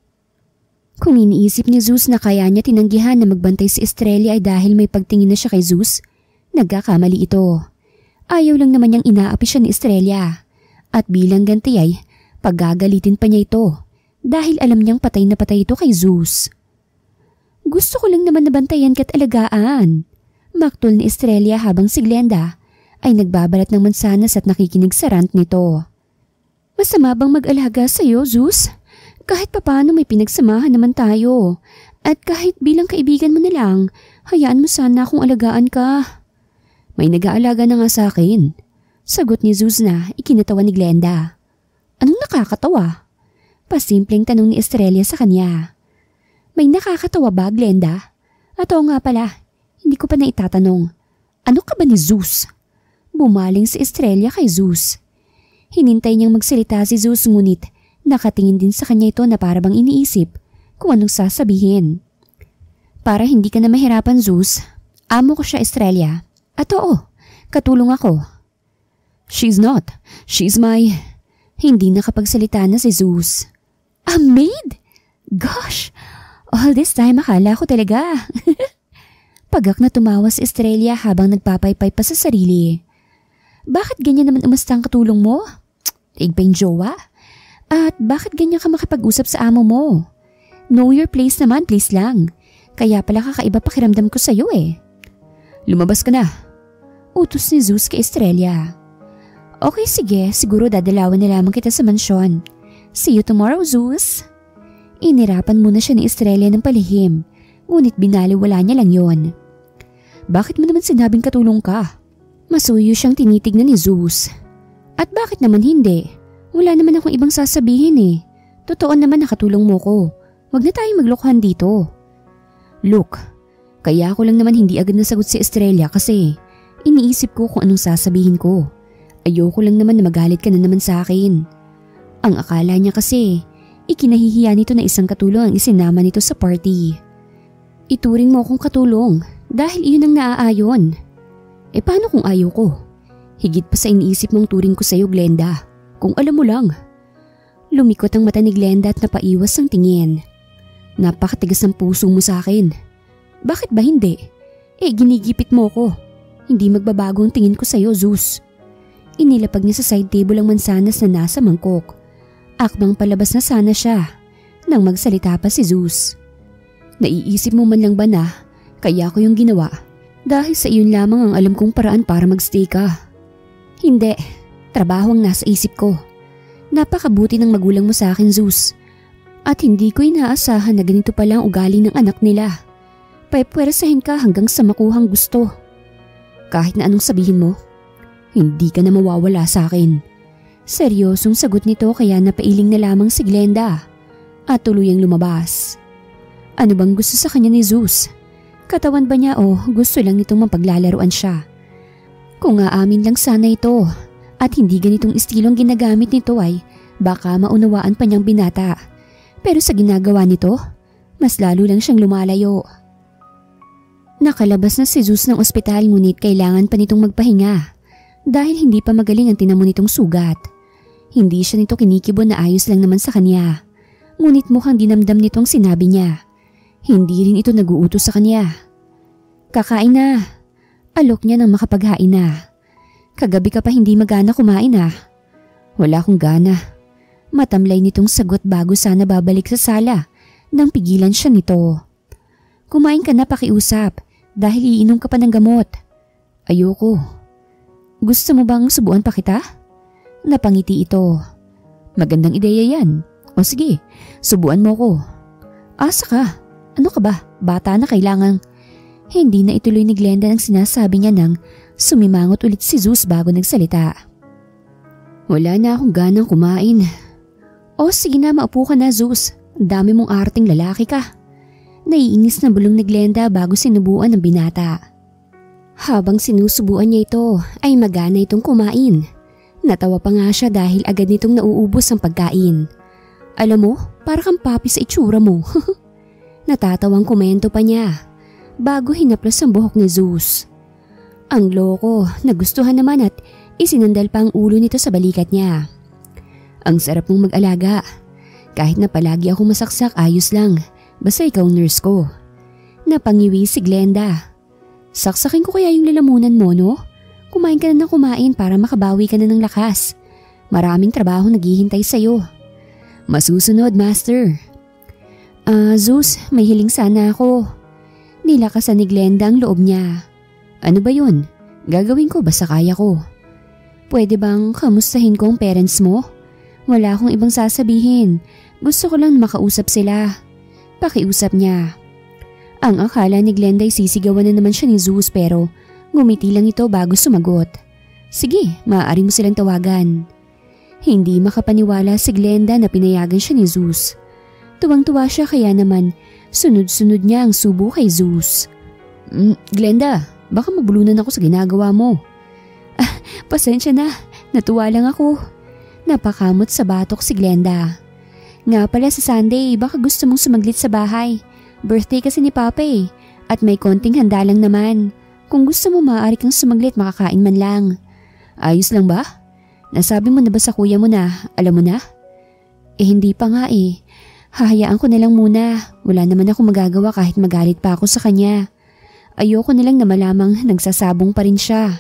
Kung iniisip ni Zeus na kaya niya tinanggihan na magbantay si Estrella ay dahil may pagtingin na siya kay Zeus, nagkakamali ito. Ayaw lang naman niyang inaapi siya ni Estrella. At bilang ganti ay paggagalitin pa niya ito dahil alam niyang patay na patay ito kay Zeus. Gusto ko lang naman nabantayan ka't alagaan. Maktol ni Estrella habang si Glenda ay nagbabalat ng mansanas at nakikinig sa rant nito. Masama bang mag-alaga sa'yo, Zeus? Kahit papaano may pinagsamahan naman tayo. At kahit bilang kaibigan mo na lang, hayaan mo sana akong alagaan ka. May nag-aalaga na nga sa akin. Sagot ni Zeus na ikinatawa ni Glenda. Anong nakakatawa? Pasimpleng tanong ni Estrella sa kanya. May nakakatawa ba, Glenda? At oo nga pala, hindi ko pa na itatanong. Ano ka ba ni Zeus? Bumaling si Estrella kay Zeus. Hinintay niyang magsalita si Zeus ngunit nakatingin din sa kanya ito na parabang iniisip kung anong sasabihin. Para hindi ka na mahirapan, Zeus, amo ko siya, Estrella. At oo, katulong ako. She's not. She's my... Hindi nakapagsalita na si Zeus. A maid? Gosh, all this time akala ko talaga. Pagak na tumawa si Estrella habang nagpapaypay pa sa sarili. Bakit ganyan naman umasta ang katulong mo? Ig pa yung jowa? At bakit ganyan ka makipag-usap sa amo mo? Know your place naman, please lang. Kaya pala kakaiba pakiramdam ko sa'yo eh. Lumabas ka na. Utos ni Zeus kay Estrella. Okay, sige. Siguro dadalawan na lamang kita sa mansyon. See you tomorrow, Zeus. Inirapan muna siya ni Estrella ng palihim. Ngunit binaliwala niya lang yon. Bakit mo naman sinabing katulong ka? Masuyo siyang tinitignan ni Zeus. At bakit naman hindi? Wala naman akong ibang sasabihin eh. Totoo naman nakatulong mo ko. Huwag na tayong maglokohan dito. Look, kaya ako lang naman hindi agad nasagot si Estrella kasi iniisip ko kung anong sasabihin ko. Ayoko lang naman na magalit ka na naman sa akin. Ang akala niya kasi, ikinahihiya nito na isang katulong ang isinama nito sa party. Ituring mo akong katulong dahil iyon ang naaayon. Eh paano kung ayaw ko? Higit pa sa iniisip mong turing ko sa'yo, Glenda. Kung alam mo lang. Lumikot ang mata ni Glenda at napaiwas ang tingin. Napakatigas ng puso mo sa akin. Bakit ba hindi? Eh ginigipit mo ko. Hindi magbabago ang tingin ko sa'yo, Zeus. Inilapag niya sa side table ang mansanas na nasa mangkok. Akmang palabas na sana siya nang magsalita pa si Zeus. Naiisip mo man lang ba na kaya ko yung ginawa dahil sa iyon lamang ang alam kong paraan para magstay ka? Hindi, trabaho ang nasa isip ko. Napakabuti ng magulang mo sa akin, Zeus. At hindi ko inaasahan na ganito pala ang ugali ng anak nila. Paipuwersahin ka hanggang sa makuhang gusto. Kahit na anong sabihin mo, hindi ka na mawawala sa akin. Seryosong sagot nito kaya napailing na lamang si Glenda at tuluyang lumabas. Ano bang gusto sa kanya ni Zeus? Katawan ba niya o gusto lang nitong mapaglalaruan siya? Kung aamin lang sana ito at hindi ganitong estilong ginagamit nito ay baka maunawaan pa niyang binata. Pero sa ginagawa nito, mas lalo lang siyang lumalayo. Nakalabas na si Zeus ng ospital ngunit kailangan pa nitong magpahinga dahil hindi pa magaling ang tinamo nitong sugat. Hindi siya nito kinikibo na ayos lang naman sa kanya. Ngunit mukhang dinamdam nitong sinabi niya. Hindi rin ito nag-uutos sa kanya. Kakain na. Alok niya nang makapaghain na. Kagabi ka pa hindi magana kumain ah. Wala akong gana. Matamlay nitong sagot bago sana babalik sa sala nang pigilan siya nito. Kumain ka na, pakiusap dahil iinom ka pa ng gamot. Ayoko. Gusto mo bang subuan pa kita? Napangiti ito. Magandang ideya yan. O sige, subuan mo ko. Asa ka? Ano ka ba? Bata na kailangang... Hindi na ituloy ni Glenda ang sinasabi niya nang sumimangot ulit si Zeus bago nagsalita. Wala na akong ganang kumain. O sige na, maupo ka na, Zeus. Dami mong arting lalaki ka. Naiinis na bulong ni Glenda bago sinubuan ng binata. Habang sinusubuan niya ito ay magana itong kumain. Natawa pa nga siya dahil agad nitong nauubos ang pagkain. Alam mo, para kang papi sa itsura mo. Natatawang komento pa niya bago hinaplos ang buhok ni Zeus. Ang loko, nagustuhan naman at isinandal pa ang ulo nito sa balikat niya. Ang sarap mong mag-alaga. Kahit na palagi ako masaksak, ayos lang. Basta ikaw nurse ko. Napangiwi si Glenda. Saksakin ko kaya yung lalamunan mo, no? Kumain ka na ng kumain para makabawi ka na ng lakas. Maraming trabaho naghihintay sa'yo. Masusunod, Master. Ah, uh, Zeus, may hiling sana ako. Nilakasan ni Glenda ang loob niya. Ano ba yun? Gagawin ko basta kaya ko. Pwede bang kamustahin ko ang parents mo? Wala akong ibang sasabihin. Gusto ko lang makausap sila. Pakiusap niya. Ang akala ni Glenda ay sisigawan na naman siya ni Zeus pero ngumiti lang ito bago sumagot. Sige, maaari mo silang tawagan. Hindi makapaniwala si Glenda na pinayagan siya ni Zeus. Tuwang-tuwa siya kaya naman sunod-sunod niya ang subo kay Zeus. Mm, Glenda, baka mabulunan ako sa ginagawa mo. Ah, pasensya na, natuwa lang ako. Napakamot sa batok si Glenda. Nga pala sa Sunday, baka gusto mong sumaglit sa bahay. Birthday kasi ni Papa eh, at may konting handa lang naman. Kung gusto mo maaari kang sumaglit, makakain man lang. Ayos lang ba? Nasabi mo na ba sa kuya mo na, alam mo na? Eh hindi pa nga eh. Hahayaan ko na lang muna. Wala naman ako magagawa kahit magalit pa ako sa kanya. Ayoko na lang na malamang nagsasabong pa rin siya.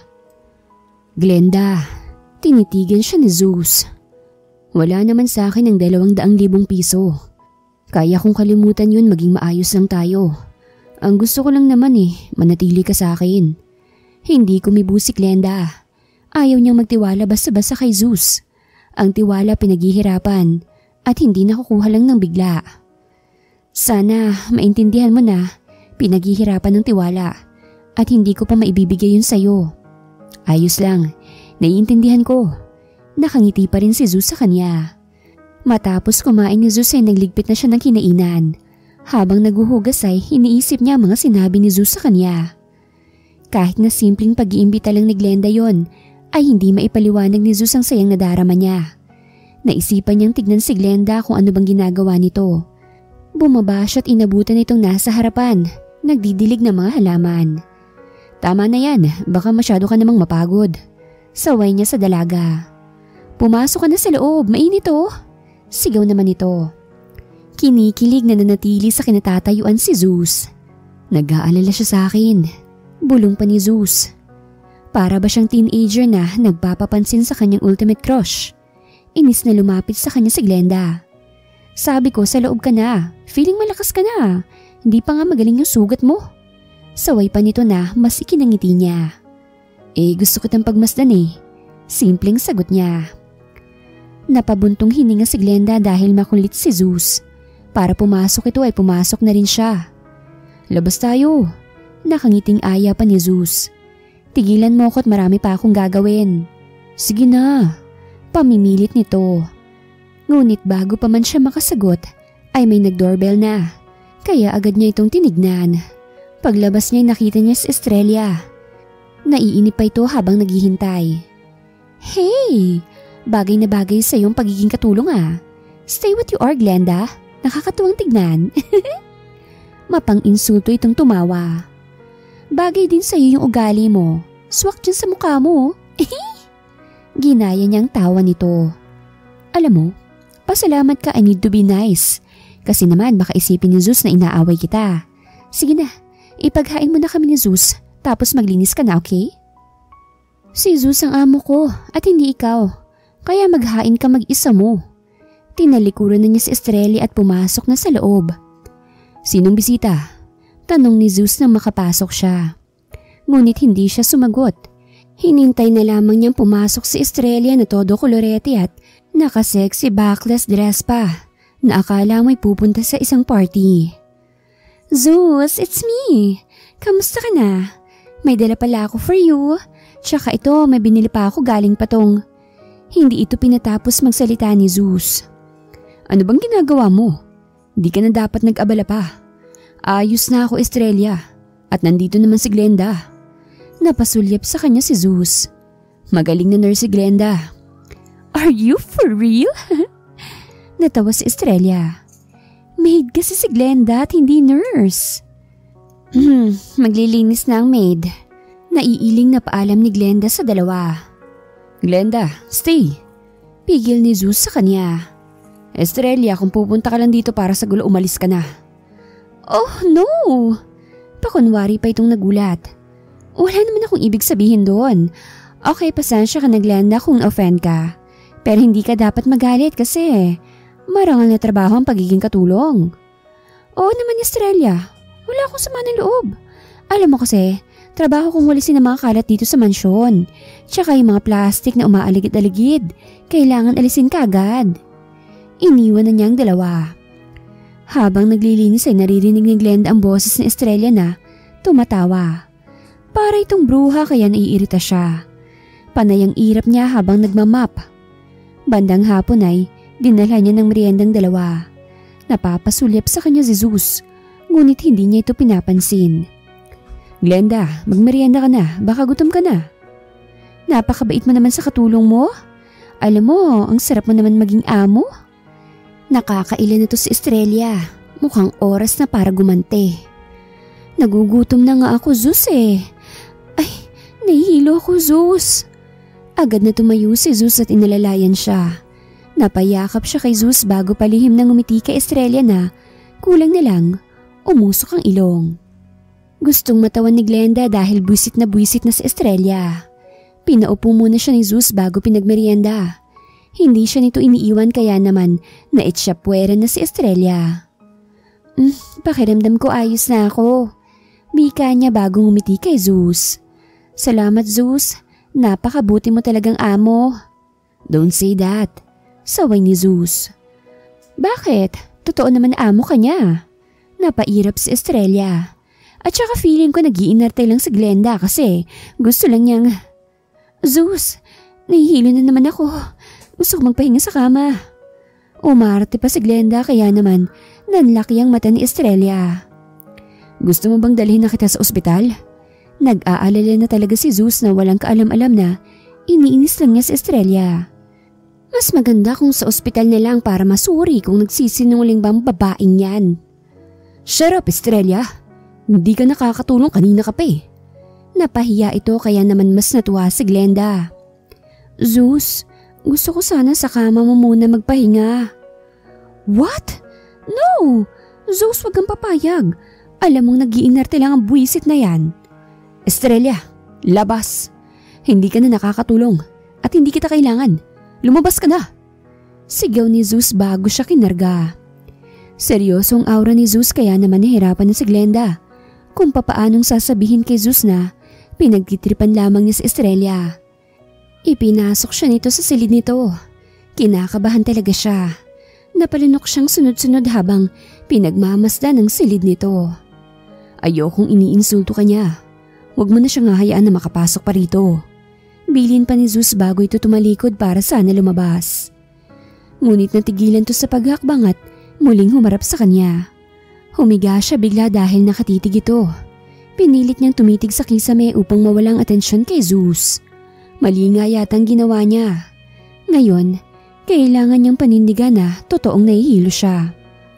Glenda, tinitigan siya ni Zeus. Wala naman sa akin ang dalawang daang libong piso. Kaya kong kalimutan yun, maging maayos lang tayo. Ang gusto ko lang naman eh, manatili ka sa akin. Hindi kumibo si Glenda. Ayaw niyang magtiwala basta-basta kay Zeus. Ang tiwala pinaghihirapan at hindi nakukuha lang ng bigla. Sana maintindihan mo na pinaghihirapan ng tiwala at hindi ko pa maibibigay yun sa'yo. Ayos lang, naiintindihan ko. Nakangiti pa rin si Zeus sa kanya. Matapos kumain ni Zeus ay nagligpit na siya ng kinainan. Habang naguhugas ay iniisip niya mga sinabi ni Zeus sa kanya. Kahit na simpleng pag-iimbita lang ni Glenda yon, ay hindi maipaliwanag ni Zeus ang sayang nadarama niya. Naisipan niyang tignan si Glenda kung ano bang ginagawa nito. Bumaba siya at inabutan itong nasa harapan, nagdidilig ng mga halaman. Tama na yan, baka masyado ka namang mapagod. Saway niya sa dalaga. Pumasok ka na sa loob, mainit oh. Sigaw naman ito. Kinikilig na nanatili sa kinatatayuan si Zeus. Nag-aalala siya sa akin. Bulong pa ni Zeus. Para ba siyang teenager na nagpapapansin sa kanyang ultimate crush? Inis na lumapit sa kanya si Glenda. Sabi ko sa loob ka na, feeling malakas ka na, hindi pa nga magaling yung sugat mo. Saway pa nito na mas ikinangiti niya. Eh gusto ko tang pagmasdan eh, simpleng sagot niya. Napabuntong hininga si Glenda dahil makulit si Zeus. Para pumasok ito ay pumasok na rin siya. Labas tayo, nakangiting aya pa ni Zeus. Tigilan mo ko at marami pa akong gagawin. Sige na, pamimilit nito. Ngunit bago pa man siya makasagot ay may nag-doorbell na. Kaya agad niya itong tinignan. Paglabas niya ay nakita niya si Estrella. Naiinip pa ito habang naghihintay. Hey, bagay na bagay sa iyong pagiging katulong ah. Stay what you are, Glenda. Nakakatuwang tignan. Mapang-insulto itong tumawa. Bagay din sa iyo yung ugali mo. Swak dyan sa mukha mo. Ginaya niyang tawa nito. Alam mo, pasalamat ka, I need to be nice. Kasi naman baka isipin ni Zeus na inaaway kita. Sige na, ipaghain mo na kami ni Zeus tapos maglinis ka na, okay? Si Zeus ang amo ko at hindi ikaw. Kaya maghain ka mag-isa mo. Tinalikuran na niya si Estrella at pumasok na sa loob. Sinong bisita? Tanong ni Zeus nang makapasok siya. Ngunit hindi siya sumagot. Hinintay na lamang niyang pumasok si Estrella na todo kolorete at naka-sexy backless dress pa na akala mo'y pupunta sa isang party. Zeus, it's me! Kamusta ka na? May dala pala ako for you. Tsaka ito, may binili pa ako galing patong. Hindi ito pinatapos magsalita ni Zeus. Ano bang ginagawa mo? Di ka na dapat nag-abala pa. Ayos na ako, Estrella. At nandito naman si Glenda. Napasulyap sa kanya si Zeus. Magaling na nurse si Glenda. Are you for real? Natawa si Estrella. Maid kasi si Glenda at hindi nurse. Hmm, maglilinis na ang maid. Naiiling na paalam ni Glenda sa dalawa. Glenda, stay. Pigil ni Zeus sa kanya. Estrella, kung pupunta ka lang dito para sa gulo, umalis ka na. Oh no! Pakunwari pa itong nagulat. Wala naman akong ibig sabihin doon. Okay, pasensya ka na Glenda kung offend ka. Pero hindi ka dapat magalit kasi marangal na trabaho ang pagiging katulong. Oo naman Estrella, wala akong sama ng loob. Alam mo kasi, trabaho kong walisin ang mga kalat dito sa mansyon. Tsaka yung mga plastic na umaaligid-aligid, kailangan alisin ka agad. Iniwan na niya ang dalawa. Habang naglilinis ay naririnig ni Glenda ang boses ni Estrella na tumatawa. Para itong bruha kaya naiirita siya. Panay ang irap niya habang nagmamap. Bandang hapon ay dinala niya ng meriendang dalawa. Napapasulyap sa kanya si Zeus, ngunit hindi niya ito pinapansin. Glenda, magmerienda ka na, baka gutom ka na. Napakabait mo naman sa katulong mo. Alam mo, ang sarap mo naman maging amo. Nakakailan na to si Estrella. Mukhang oras na para gumante. Nagugutom na nga ako, Zeus eh. Ay, nahihilo ako, Zeus. Agad na tumayo si Zeus at inalalayan siya. Napayakap siya kay Zeus bago palihim nang umiti kay Estrella na kulang na lang, umusok ang ilong. Gustong matawan ni Glenda dahil buwisit na buwisit na si Estrella. Pinaupo muna siya ni Zeus bago pinagmerienda. Hindi siya nito iniiwan kaya naman naitsapwera na si Estrella. Mm, pakiramdam ko ayos na ako. Bika niya bagong umiti kay Zeus. Salamat Zeus, napakabuti mo talagang amo. Don't say that, saway ni Zeus. Bakit? Totoo naman na amo ka niya. Napairap si Estrella. At saka feeling ko nag-iinarte lang si Glenda kasi gusto lang niyang... Zeus, nahihilo na naman ako. Gusto ko magpahinga sa kama. Umarte pa si Glenda kaya naman nanlaki ang mata ni Estrella. Gusto mo bang dalhin na kita sa ospital? Nag-aalala na talaga si Zeus na walang kaalam-alam na iniinis lang niya si Estrella. Mas maganda kung sa ospital na lang para masuri kung nagsisinungaling bang babaeng yan. Shut up Estrella! Hindi ka nakakatulong kanina ka pa eh. Napahiya ito kaya naman mas natuwa si Glenda. Zeus, gusto ko sana sa kama mo muna magpahinga. What? No! Zeus, wag kang papayag. Alam mong nag-iinarte lang ang buwisit na yan. Estrella, labas. Hindi ka na nakakatulong at hindi kita kailangan. Lumabas ka na! Sigaw ni Zeus bago siya kinarga. Seryosong aura ni Zeus kaya naman nahirapan na si Glenda kung papaanong sasabihin kay Zeus na pinagtitripan lamang niya si Estrella. Ipinasok siya nito sa silid nito. Kinakabahan talaga siya. Napalunok siyang sunod-sunod habang pinagmamasdan ng silid nito. Ayokong iniinsulto ka niya. Huwag mo na siyang hahayaan na makapasok pa rito. Bilin pa ni Zeus bago ito tumalikod para sana lumabas. Ngunit natigilan to sa paghakbang at muling humarap sa kanya. Humiga siya bigla dahil nakatitig ito. Pinilit niyang tumitig sa kisame upang mawalang atensyon kay Zeus. Mali nga yatang ginawa niya. Ngayon, kailangan niyang panindigan na totoong nahihilo siya.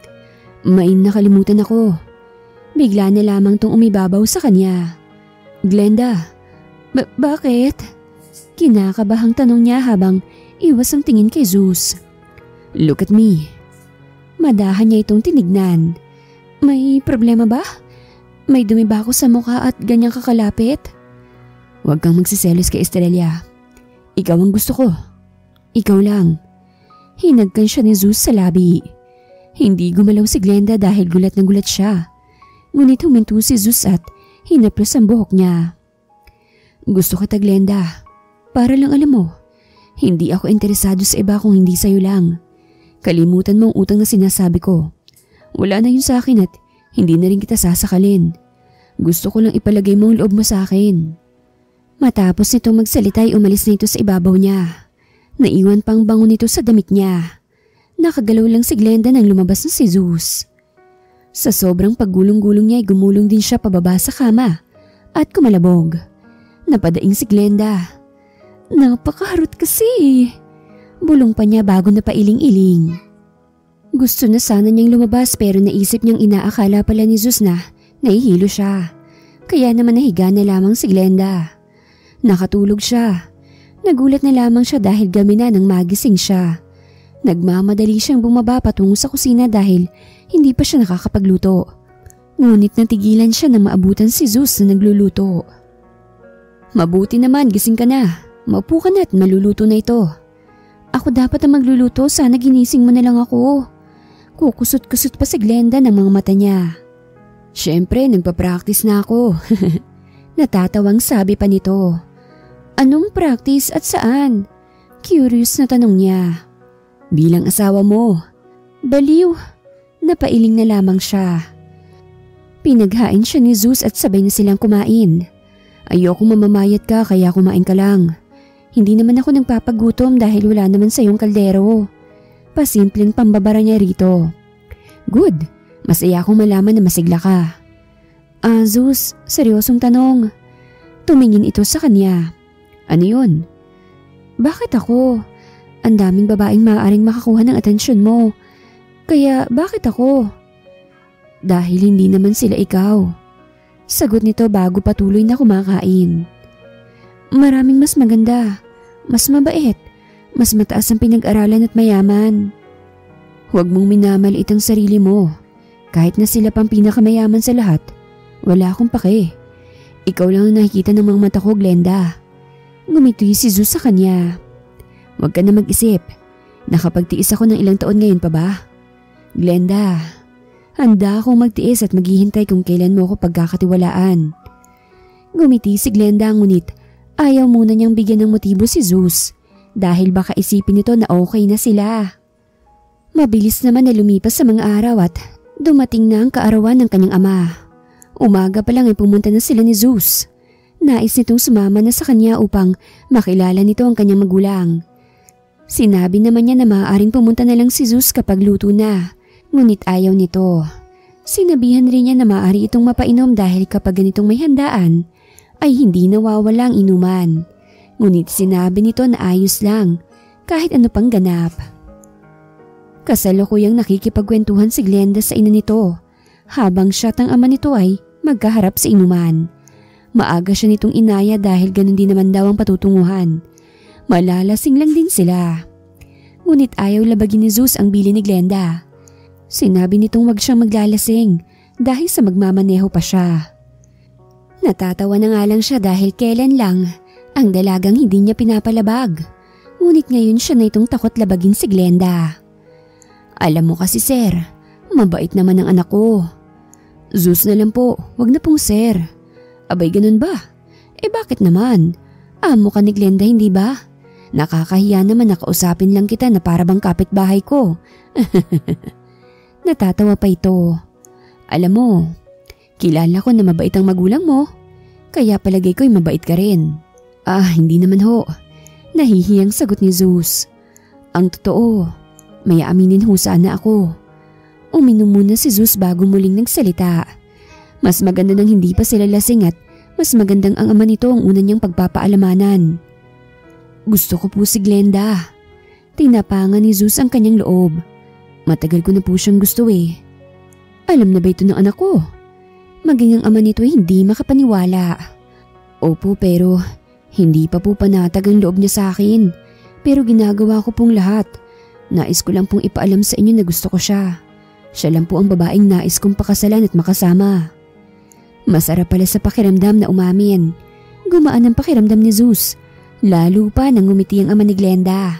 Main nakalimutan ako. Bigla na lamang tong umibabaw sa kanya. Glenda, ba- bakit? Kinakabahang tanong niya habang iwas ang tingin kay Zeus. Look at me. Madahan niya itong tinignan. May problema ba? May dumi ba ako sa mukha at ganyang kakalapit? Huwag kang magsiselos kay Estrella. Ikaw ang gusto ko. Ikaw lang. Hinagkan siya ni Zeus sa labi. Hindi gumalaw si Glenda dahil gulat na gulat siya. Ngunit huminto si Zeus at hinaplos ang buhok niya. Gusto kita, Glenda. Para lang alam mo, hindi ako interesado sa iba kung hindi sa'yo lang. Kalimutan mo ang utang na sinasabi ko. Wala na yun sa akin at hindi na rin kita sasakalin. Gusto ko lang ipalagay mo ang loob mo sa akin. Matapos nitong magsalita ay umalis na ito sa ibabaw niya. Naiwan pang bango nito sa damit niya. Nakagalaw lang si Glenda nang lumabas na si Zeus. Sa sobrang paggulong-gulong niya ay gumulong din siya pababa sa kama at kumalabog. Napadaing si Glenda. Napakaharot kasi. Bulong pa niya bago napailing-iling. Gusto na sana niyang lumabas pero naisip niyang inaakala pala ni Zeus na nahihilo siya. Kaya naman nahiga na lamang si Glenda. Nakatulog siya. Nagulat na lamang siya dahil gabi na nang magising siya. Nagmamadali siyang bumaba patungo sa kusina dahil hindi pa siya nakakapagluto. Ngunit natigilan siya na maabutan si Zeus na nagluluto. Mabuti naman, gising ka na. Maupo ka na at maluluto na ito. Ako dapat ang magluluto, sana ginising mo na lang ako. Kukusot-kusot pa si Glenda ng mga mata niya. Siyempre, nagpa-practice na ako. Natatawang sabi pa nito. Anong practice at saan? Curious na tanong niya. Bilang asawa mo. Baliw. Napailing na lamang siya. Pinaghain siya ni Zeus at sabay na silang kumain. Ayoko mamamayat ka kaya kumain ka lang. Hindi naman ako nagpapagutom dahil wala naman sa iyong kaldero. Pasimpleng pambabara niya rito. Good. Masaya akong malaman na masigla ka. Ah, Zeus, seryosong tanong. Tumingin ito sa kanya. Ano yun? Bakit ako? Ang daming babaeng maaaring makakuha ng atensyon mo. Kaya bakit ako? Dahil hindi naman sila ikaw. Sagot nito bago patuloy na kumakain. Maraming mas maganda, mas mabait, mas mataas ang pinag-aralan at mayaman. Huwag mong minamaliit ang sarili mo. Kahit na sila pang pinakamayaman sa lahat, wala akong pake. Ikaw lang ang nakikita ng mga mata ko, Glenda. Ngumiti si Zeus sa kanya. Huwag ka na mag-isip. Nakapagtiis ako ng ilang taon ngayon pa ba? Glenda, handa akong magtiis at maghihintay kung kailan mo ako pagkakatiwalaan. Ngumiti si Glenda ngunit ayaw muna niyang bigyan ng motibo si Zeus dahil baka isipin nito na okay na sila. Mabilis naman na lumipas sa mga araw at dumating na ang kaarawan ng kanyang ama. Umaga pa lang ay pumunta na sila ni Zeus. Nais nitong sumama na sa kanya upang makilala nito ang kanyang magulang. Sinabi naman niya na maaaring pumunta na lang si Zeus kapag luto na, ngunit ayaw nito. Sinabihan rin niya na maaari itong mapainom dahil kapag ganitong may handaan, ay hindi nawawala ang inuman. Ngunit sinabi nito na ayos lang, kahit ano pang ganap. Kasalukuyang nakikipagkwentuhan si Glenda sa ina nito, habang siya at ang ama nito ay magkaharap sa inuman. Maaga siya nitong inaya dahil ganun din naman daw ang patutunguhan. Malalasing lang din sila. Ngunit ayaw labagin ni Zeus ang bili ni Glenda. Sinabi nitong wag siyang maglalasing dahil sa magmamaneho pa siya. Natatawa na nga lang siya dahil kailan lang Ang dalagang hindi niya pinapalabag. Ngunit ngayon siya na itong takot labagin si Glenda. Alam mo kasi sir, mabait naman ang anak ko. Zeus na lang po, wag na pong sir. Abay ganun ba? Eh bakit naman? Amo ka ni Glenda hindi ba? Nakakahiya naman nakausapin lang kita na para bang kapitbahay ko. Natatawa pa ito. Alam mo, kilala ko na mabait ang magulang mo. Kaya palagay ko'y mabait ka rin. Ah, hindi naman ho. Nahihiyang sagot ni Zeus. Ang totoo, may aminin ho sana ako. Uminom muna si Zeus bago muling nagsalita. Mas maganda nang hindi pa sila lasing at mas magandang ang ama nito ang una niyang pagpapaalamanan. Gusto ko po si Glenda. Tinapangan ni Zeus ang kanyang loob. Matagal ko na po siyang gusto eh. Alam na ba ito ng anak ko? Maging ang ama nito ay hindi makapaniwala. Opo pero hindi pa po panatag ang loob niya sa akin. Pero ginagawa ko pong lahat. Nais ko lang pong ipaalam sa inyo na gusto ko siya. Siya lang po ang babaeng nais kong pakasalan at makasama. Masarap pala sa pakiramdam na umamin. Gumaan ang pakiramdam ni Zeus. Lalo pa nang ngumiti ang ama ni Glenda.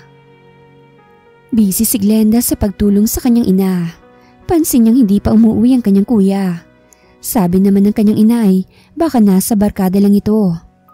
Busy si Glenda sa pagtulong sa kanyang ina. Pansin niyang hindi pa umuwi ang kanyang kuya. Sabi naman ng kanyang inay, baka nasa barkada lang ito.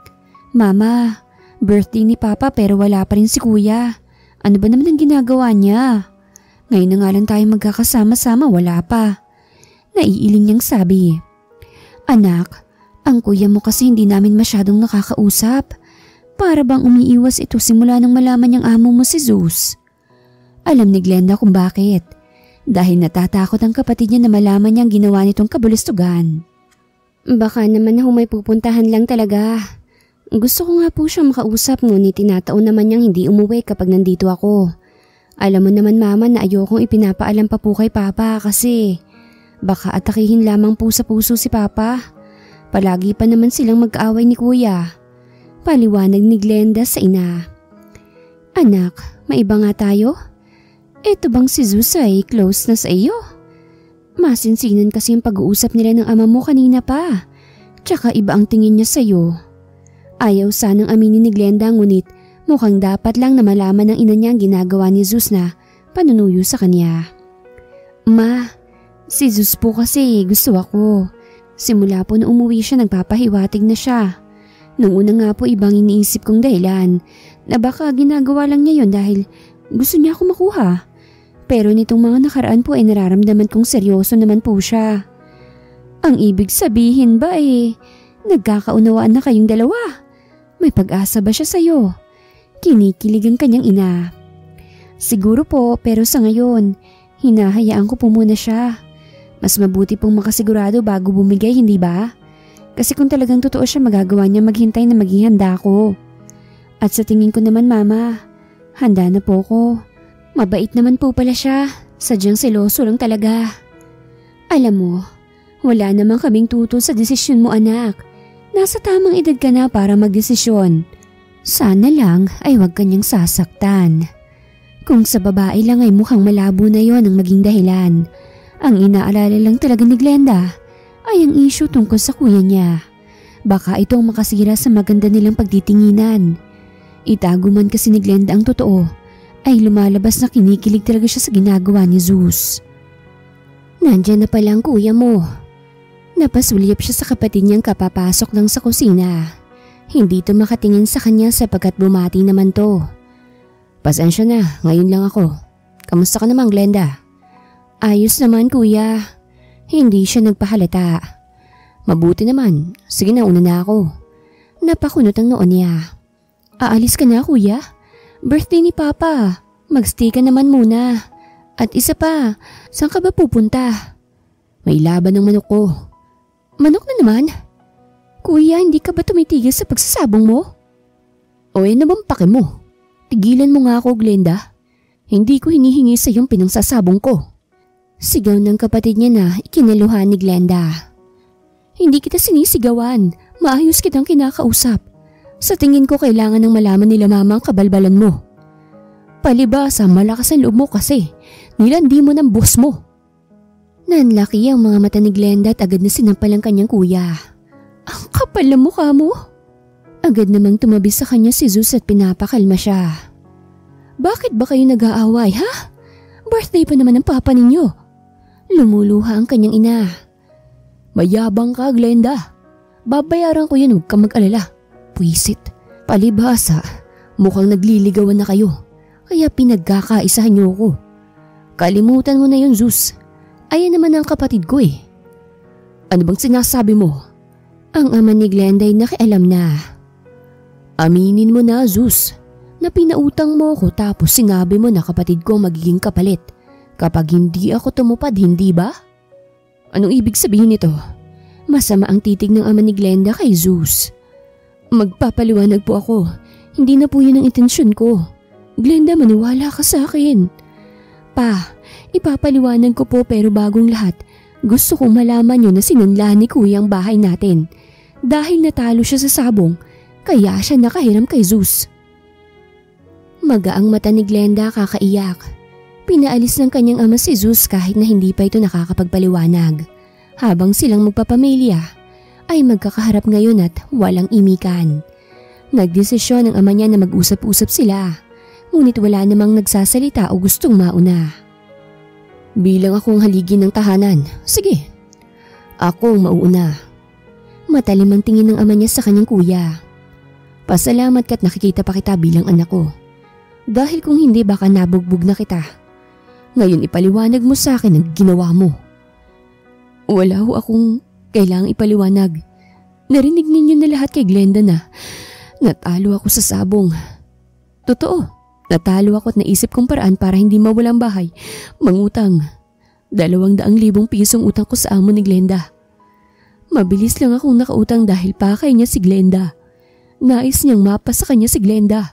Mama, birthday ni Papa pero wala pa rin si kuya. Ano ba naman ang ginagawa niya? Ngayon na nga lang tayo magkakasama-sama, wala pa. Naiiling niyang sabi. Anak, ang kuya mo kasi hindi namin masyadong nakakausap. Para bang umiiwas ito simula nang malaman niyang amo mo si Zeus. Alam ni Glenda kung bakit. Dahil natatakot ang kapatid niya na malaman niyang ginawa nitong kabulustugan. Baka naman na may pupuntahan lang talaga. Gusto ko nga po siya makausap ngunit tinataon naman niyang hindi umuwi kapag nandito ako. Alam mo naman mama na ayokong ipinapaalam pa po kay Papa kasi baka atakihin lamang po sa puso si Papa. Palagi pa naman silang mag-aaway ni kuya. Paliwanag ni Glenda sa ina. Anak, maiba nga tayo? Ito bang si Zeus ay close na sa iyo? Masinsinan kasi yung pag-uusap nila ng ama mo kanina pa. Tsaka iba ang tingin niya sa iyo. Ayaw sanang aminin ni Glenda ngunit mukhang dapat lang na malaman ng ina niya ang ginagawa ni Zeus na panunuyo sa kanya. Ma, si Zeus po kasi gusto ako. Simula po na umuwi siya nagpapahiwatig na siya. Nung una nga po ibang iniisip kong dahilan na baka ginagawa lang niya yon dahil gusto niya ako makuha. Pero nitong mga nakaraan po ay nararamdaman kong seryoso naman po siya. Ang ibig sabihin ba eh, nagkakaunawaan na kayong dalawa? May pag-asa ba siya sa'yo? Kinikilig ang kanyang ina. Siguro po pero sa ngayon, hinahayaan ko po muna siya. Mas mabuti pong makasigurado bago bumigay, hindi ba? Kasi kung talagang totoo siya magagawa niya maghintay na maging handa ko. At sa tingin ko naman mama, handa na po ko. Mabait naman po pala siya. Sadyang seloso lang talaga. Alam mo, wala namang kaming tutol sa desisyon mo anak. Nasa tamang edad ka na para magdesisyon. Sana lang ay huwag kanyang sasaktan. Kung sa babae lang ay mukhang malabo na yon ang maging dahilan. Ang inaalala lang talaga ni Glenda ay ang issue tungkol sa kuya niya. Baka itong makasira sa maganda nilang pagtitinginan. Itago man kasi ni Glenda ang totoo, ay lumalabas na kinikilig talaga siya sa ginagawa ni Zeus. Nandyan na pala ang kuya mo. Napasulyap siya sa kapatid niyang kapapasok lang sa kusina. Hindi to makatingin sa kanya sapagkat bumati naman to. Pasensya na, ngayon lang ako. Kamusta ka naman Glenda? Ayos naman kuya. Hindi siya nagpahalata. Mabuti naman, sige na una na ako. Napakunot ang noon niya. Aalis ka na kuya? Birthday ni Papa. Magstay ka naman muna. At isa pa, saan ka ba pupunta? May laban ng manok ko. Manok na naman? Kuya, hindi ka ba tumitigil sa pagsasabong mo? O eh naman pake mo. Tigilan mo nga ako Glenda. Hindi ko hinihingi sa iyong pinangsasabong ko. Sigaw ng kapatid niya na ikinaluhan ni Glenda. Hindi kita sinisigawan. Maayos kitang kinakausap. Sa tingin ko kailangan ng malaman nila mama ang kabalbalan mo. Palibasa, malakas ang loob mo kasi nilandi mo ng boss mo. Nanlaki ang mga mata ni Glenda at agad na sinampal ang kanyang kuya. Ang kapal na mukha mo. Agad namang tumabi sa kanya si Zeus at pinapakalma siya. Bakit ba kayo nag-aaway, ha? Birthday pa naman ng papa ninyo. Lumuluha ang kanyang ina. Mayabang ka, Glenda. Babayaran ko yan, huwag ka mag-alala. Puwisit, palibhasa, mukhang nagliligawan na kayo. Kaya pinagkakaisahan niyo ko. Kalimutan mo na yun, Zeus. Ayan naman ang kapatid ko eh. Ano bang sinasabi mo? Ang ama ni Glenda ay nakialam na. Aminin mo na, Zeus, na pinautang mo ko tapos sinabi mo na kapatid ko magiging kapalit kapag hindi ako tumupad, hindi ba? Anong ibig sabihin nito? Masama ang titig ng ama ni Glenda kay Zeus. Magpapaliwanag po ako. Hindi na po yun ang intensyon ko. Glenda, maniwala ka sa akin. Pa, ipapaliwanag ko po pero bagong lahat, gusto kong malaman nyo na sinunla ni kuya ang bahay natin. Dahil natalo siya sa sabong, kaya siya nakahiram kay Zeus. Magaang mata ni Glenda kakaiyak. Pinaalis ng kanyang ama si Zeus kahit na hindi pa ito nakakapagpaliwanag. Habang silang magpapamilya, ay magkakaharap ngayon at walang imikan. Nagdesisyon ang ama niya na mag-usap-usap sila, ngunit wala namang nagsasalita o gustong mauna. Bilang akong haligi ng tahanan, sige, ako ang mauuna. Matalim ang tingin ng ama niya sa kanyang kuya. Pasalamat ka't nakikita pa kita bilang anak ko. Dahil kung hindi baka nabugbog na kita. Ngayon ipaliwanag mo sa akin ang ginawa mo. Wala ho akong kailangang ipaliwanag. Narinig ninyo na lahat kay Glenda na natalo ako sa sabong. Totoo, natalo ako at naisip kong paraan para hindi mawalang bahay. Mangutang. Dalawang daang libong pisong utang ko sa amo ni Glenda. Mabilis lang akong nakautang dahil pakay niya si Glenda. Nais niyang mapa sa kanya si Glenda.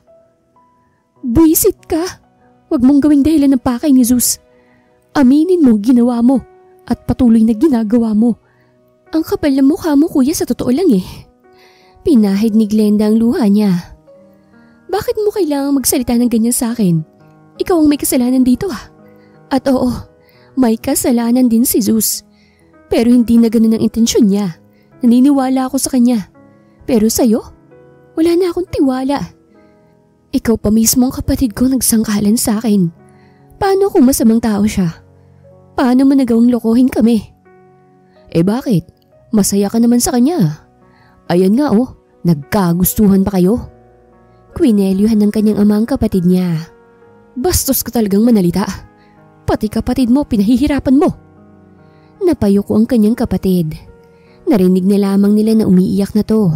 Buisit ka! Huwag mong gawing dahilan ng pakay ni Zeus. Aminin mo ginawa mo at patuloy na ginagawa mo. Ang kapal na mukha mo kuya sa totoo lang eh. Pinahid ni Glenda ang luha niya. Bakit mo kailangang magsalita ng ganyan sa akin? Ikaw ang may kasalanan dito ah. At oo, may kasalanan din si Zeus. Pero hindi na ganun ang intensyon niya. Naniniwala ako sa kanya. Pero sa'yo, wala na akong tiwala. Ikaw pa mismo ang kapatid ko nagsangkalan sa akin. Paano kung masamang tao siya? Paano mo nagawang lokohin kami? Eh bakit? Masaya ka naman sa kanya. Ayan nga oh, nagkagustuhan pa kayo. Kwinelyuhan ng kanyang ama ang kapatid niya. Bastos ka talagang manalita. Pati kapatid mo pinahihirapan mo. Napayo ko ang kanyang kapatid. Narinig na lamang nila na umiiyak na to.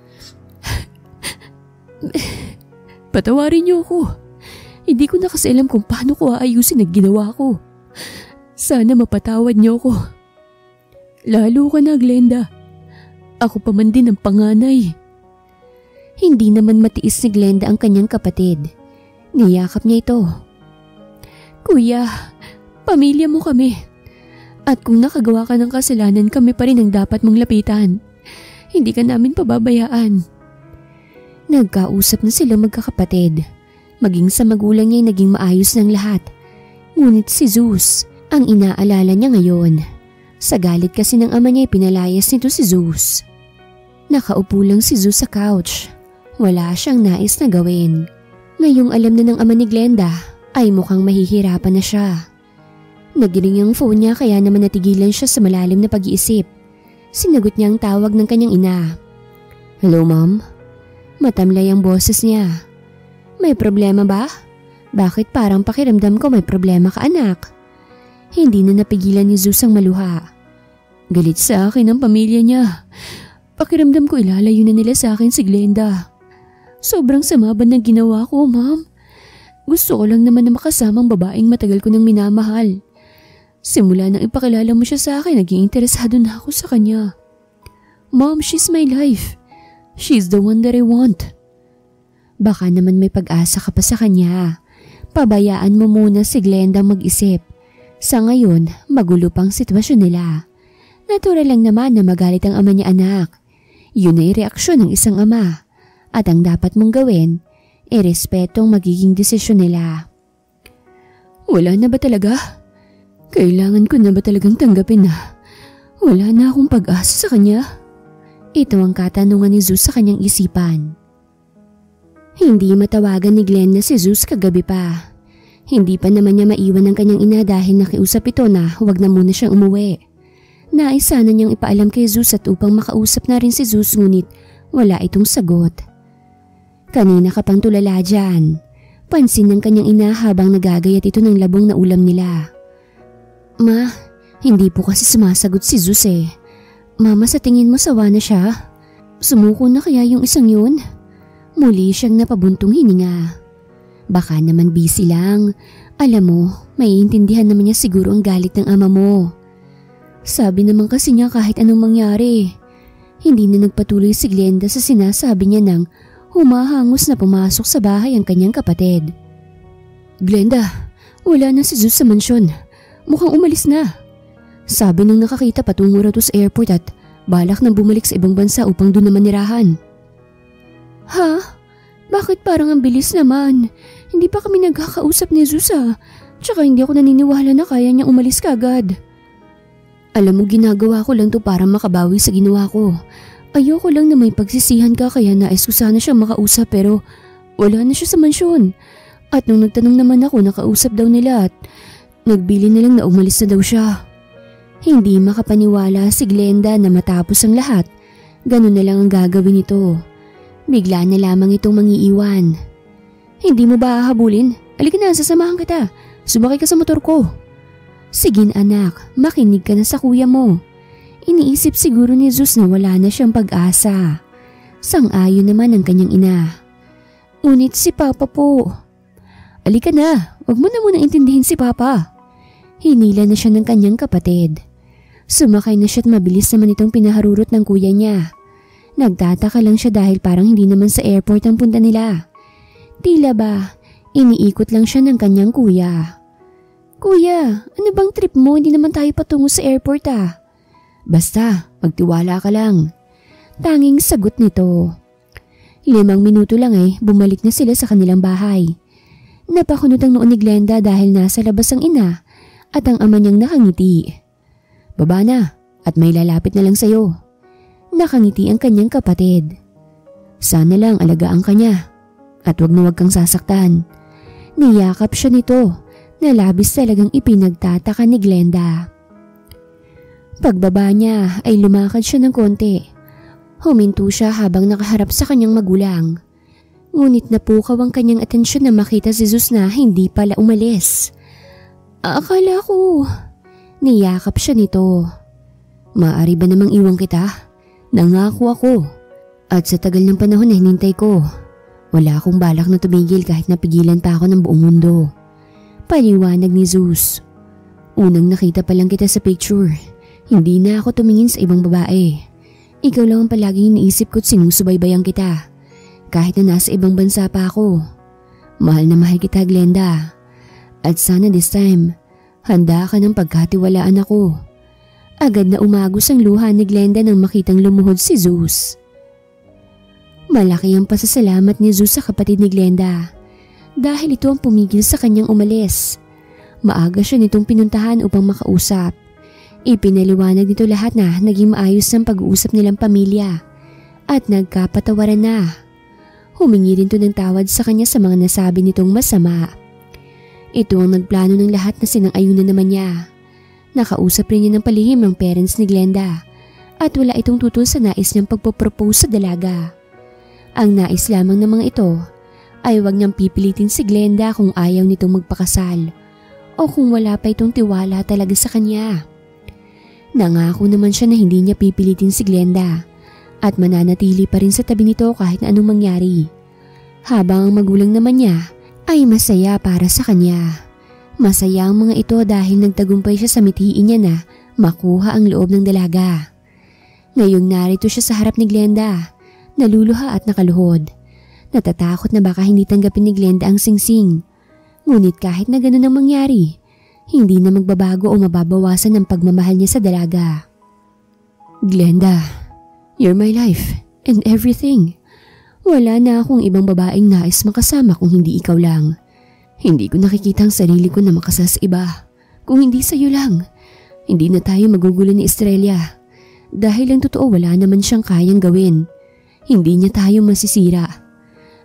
Patawarin niyo ako. Hindi ko na kasi alam kung paano ko aayusin ang ginawa ko. Sana mapatawad niyo ako. Lalo ka na, Glenda. Ako pa man din ang panganay. Hindi naman matiis ni Glenda ang kanyang kapatid. Niyakap niya ito. Kuya, pamilya mo kami. At kung nakagawa ka ng kasalanan, kami pa rin ang dapat mong lapitan. Hindi ka namin pababayaan. Nagkausap na sila magkakapatid. Maging sa magulang niya ay naging maayos ng lahat. Ngunit si Zeus ang inaalala niya ngayon. Sa galit kasi ng ama niya ay pinalayas nito si Zeus. Nakaupo lang si Zeus sa couch. Wala siyang nais na gawin. Ngayong alam na ng ama ni Glenda ay mukhang mahihirapan na siya. Nagiring ang phone niya kaya naman natigilan siya sa malalim na pag-iisip. Sinagot niya ang tawag ng kanyang ina. Hello, Mom? Matamlay ang boses niya. May problema ba? Bakit parang pakiramdam ko may problema ka, anak? Hindi na napigilan ni Zeus ang maluha. Galit sa akin ang pamilya niya. Pakiramdam ko ilalayo na nila sa akin si Glenda. Sobrang sama ba ng ginawa ko, Ma'am? Gusto ko lang naman na makasamang babaeng matagal ko nang minamahal. Simula nang ipakilala mo siya sa akin, naging interesado na ako sa kanya. Mom, she's my life. She's the one that I want. Baka naman may pag-asa ka pa sa kanya. Pabayaan mo muna si Glenda mag-isip. Sa ngayon, magulo pang sitwasyon nila. Natural lang naman na magalit ang ama niya, anak. Yun ay reaksyon ng isang ama. At ang dapat mong gawin, irespeto ang magiging desisyon nila. Wala na ba talaga? Kailangan ko na ba talagang tanggapin na wala na akong pag-asa sa kanya? Ito ang katanungan ni Zeus sa kanyang isipan. Hindi matawagan ni Glenn na si Zeus kagabi pa. Hindi pa naman niya maiwan ang kanyang ina dahil nakiusap ito na huwag na muna siyang umuwi. Nais sana niyang ipaalam kay Zeus at upang makausap na rin si Zeus ngunit wala itong sagot. Kanina ka pang tulala dyan. Pansin ng kanyang ina habang nagagayat ito ng labong na ulam nila. Ma, hindi po kasi sumasagot si Zeus eh. Mama, sa tingin mo sawa na siya? Sumuko na kaya yung isang yun? Muli siyang napabuntong hininga. Baka naman busy lang. Alam mo, maiintindihan naman niya siguro ang galit ng ama mo. Sabi naman kasi niya kahit anong mangyari. Hindi na nagpatuloy si Glenda sa sinasabi niya nang humahangos na pumasok sa bahay ang kanyang kapatid. Glenda, wala na si Zeus sa mansyon. Mukhang umalis na. Sabi nung nakakita patungo raw sa airport at balak na bumalik sa ibang bansa upang doon naman nirahan. Ha? Bakit parang ang bilis naman? Hindi pa kami nagkakausap ni Zeus ah. Tsaka hindi ako naniniwala na kaya niyang umalis kaagad. Alam mo, ginagawa ko lang to para makabawi sa ginawa ko. Ayoko lang na may pagsisihan ka kaya nais ko sana siyang makausap pero wala na siya sa mansyon. At nung nagtanong naman ako, nakausap daw nila at nagbili na lang na umalis na daw siya. Hindi makapaniwala si Glenda na matapos ang lahat, ganun na lang ang gagawin nito. Bigla na lamang itong mangiiwan. Hindi mo ba hahabulin? Halika na, sasamahan kita. Sumakay ka sa motor ko. Sige anak, makinig ka na sa kuya mo. Iniisip siguro ni Zeus na wala na siyang pag-asa. Sang-ayon naman ang kanyang ina. Ngunit si Papa po. Halika na, wag mo na muna intindihin si Papa. Hinila na siya ng kanyang kapatid. Sumakay na siya at mabilis naman itong pinaharurot ng kuya niya. Nagtataka lang siya dahil parang hindi naman sa airport ang punta nila. Tila ba, iniikot lang siya ng kanyang kuya. Kuya, ano bang trip mo? Hindi naman tayo patungo sa airport ah. Basta, magtiwala ka lang. Tanging sagot nito. Limang minuto lang eh, bumalik na sila sa kanilang bahay. Napakunot ang noon ni Glenda dahil nasa labas ang ina at ang ama niyang nakangiti. Baba na at may lalapit na lang sa'yo. Nakangiti ang kanyang kapatid. Sana lang alagaan ka niya at wag na wag kang sasaktan. Niyakap siya nito na labis talagang ipinagtataka ni Glenda. Pagbaba niya ay lumakad siya ng konti. Huminto siya habang nakaharap sa kanyang magulang. Ngunit napukaw ang kanyang atensyon na makita si Zeus na hindi pala umalis. Akala ko. Niyakap siya nito. Maaari ba namang iwan kita? Nangako ako. At sa tagal ng panahon na hinintay ko, wala akong balak na tumigil kahit napigilan pa ako ng buong mundo. Paliwanag ni Zeus. Unang nakita pa lang kita sa picture. Hindi na ako tumingin sa ibang babae. Ikaw lang ang palaging iniisip ko't sinusubaybayan kita. Kahit na nasa ibang bansa pa ako. Mahal na mahal kita, Glenda. At sana this time, handa ka ng pagkatiwalaan ako. Agad na umagos ang luha ni Glenda nang makitang lumuhod si Zeus. Malaki ang pasasalamat ni Zeus sa kapatid ni Glenda dahil ito ang pumigil sa kanyang umalis. Maaga siya nitong pinuntahan upang makausap. Ipinaliwanag nito lahat na naging maayos ng pag-uusap nilang pamilya at nagkapatawaran na. Humingi rin ito ng tawad sa kanya sa mga nasabi nitong masama. Ito ang nagplano ng lahat na sinang-ayunan naman niya. Nakausap rin niya ng palihim ang parents ni Glenda at wala itong tutol sa nais niyang pagpapropose sa dalaga. Ang nais lamang ng mga ito ay huwag niyang pipilitin si Glenda kung ayaw nitong magpakasal o kung wala pa itong tiwala talaga sa kanya. Nangako naman siya na hindi niya pipilitin si Glenda at mananatili pa rin sa tabi nito kahit na anong mangyari. Habang ang magulang naman niya ay masaya para sa kanya. Masaya ang mga ito dahil nagtagumpay siya sa mithiin niya na makuha ang loob ng dalaga. Ngayong narito siya sa harap ni Glenda, naluluha at nakaluhod. Natatakot na baka hindi tanggapin ni Glenda ang singsing. Ngunit kahit na ganun ang mangyari, hindi na magbabago o mababawasan ang pagmamahal niya sa dalaga. Glenda, you're my life and everything. Wala na akong ibang babaeng nais makasama kung hindi ikaw lang. Hindi ko nakikita ang sarili ko na makasal sa iba. Kung hindi sa iyo lang, hindi na tayo magugulo ni Estrella. Dahil ang totoo wala naman siyang kayang gawin. Hindi niya tayo masisira.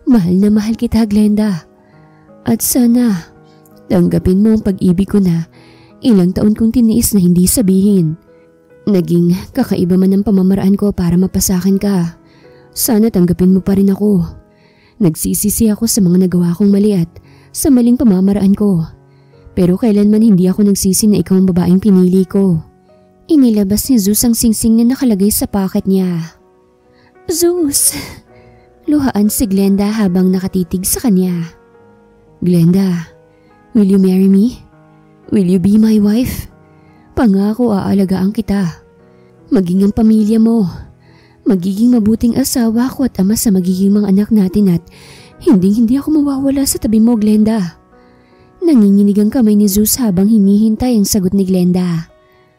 Mahal na mahal kita, Glenda. At sana, tanggapin mo ang pag-ibig ko na ilang taon kong tiniis na hindi sabihin. Naging kakaiba man ang pamamaraan ko para mapasakin ka. Sana tanggapin mo pa rin ako. Nagsisisi ako sa mga nagawa kong mali at sa maling pamamaraan ko. Pero kailanman hindi ako nagsisi na ikaw ang babaeng pinili ko. Inilabas ni Zeus ang singsing na nakalagay sa pocket niya. Zeus! Luhaan si Glenda habang nakatitig sa kanya. Glenda, will you marry me? Will you be my wife? Pangako aalagaan kita. Maging ang pamilya mo. Magiging mabuting asawa ko at ama sa magiging mga anak natin at hinding-hindi ako mawawala sa tabi mo, Glenda. Nanginginig ang kamay ni Zeus habang hinihintay ang sagot ni Glenda.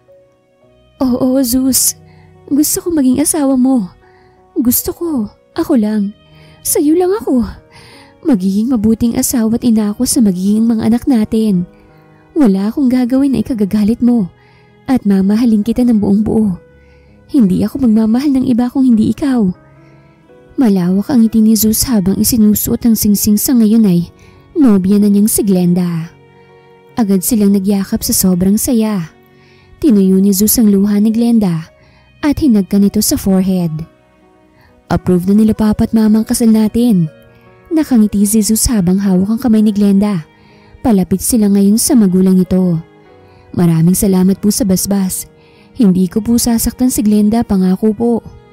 Oo, Zeus. Gusto ko maging asawa mo. Gusto ko. Ako lang. Sa'yo lang ako. Magiging mabuting asawa at ina ako sa magiging mga anak natin. Wala akong gagawin na ikagagalit mo. At mamahalin kita ng buong buo. Hindi ako magmamahal ng iba kung hindi ikaw. Malawak ang ngiti ni Zeus habang isinusuot ang singsing sa ngayon ay nobya na niyang si Glenda. Agad silang nagyakap sa sobrang saya. Tinuyo ni Zeus ang luha ni Glenda at hinagka nito sa forehead. Approve na nila papa at mama ang kasal natin. Nakangiti si Zeus habang hawak ang kamay ni Glenda. Palapit sila ngayon sa magulang nito. Maraming salamat po sa basbas. Hindi ko po sasaktan si Glenda, pangako po.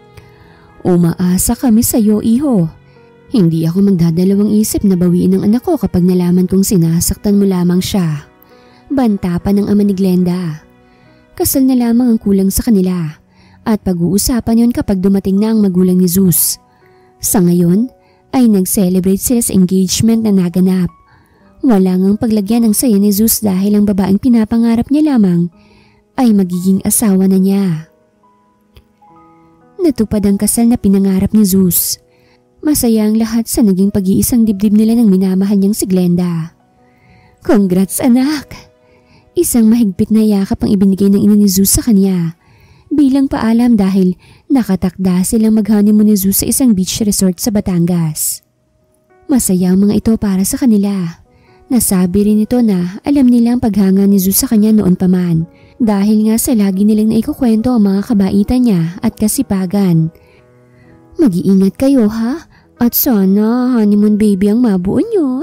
Umaasa kami sa iyo, iho. Hindi ako magdadalawang isip na bawiin ang anak ko kapag nalaman kong sinasaktan mo lamang siya. Banta pa ng ama ni Glenda. Kasal na lamang ang kulang sa kanila at pag-uusapan yon kapag dumating na ang magulang ni Zeus. Sa ngayon ay nag-celebrate sila sa engagement na naganap. Wala ngang paglagyan ng saya ni Zeus dahil ang babaeng pinapangarap niya lamang ay magiging asawa na niya. Natupad ang kasal na pinangarap ni Zeus. Masaya ang lahat sa naging pag-iisang dibdib nila ng minamahal niyang si Glenda. Congrats, anak! Isang mahigpit na yakap ang ibinigay ng ina ni Zeus sa kanya bilang paalam dahil nakatakda silang mag-honeymoon ni Zeus sa isang beach resort sa Batangas. Masaya ang mga ito para sa kanila. Nasabi rin ito na alam nila ang paghanga ni Zeus sa kanya noon pa man dahil nga sa lagi nilang naikukwento ang mga kabaitan niya at kasipagan. Mag-iingat kayo ha at sana honeymoon baby ang mabuo nyo.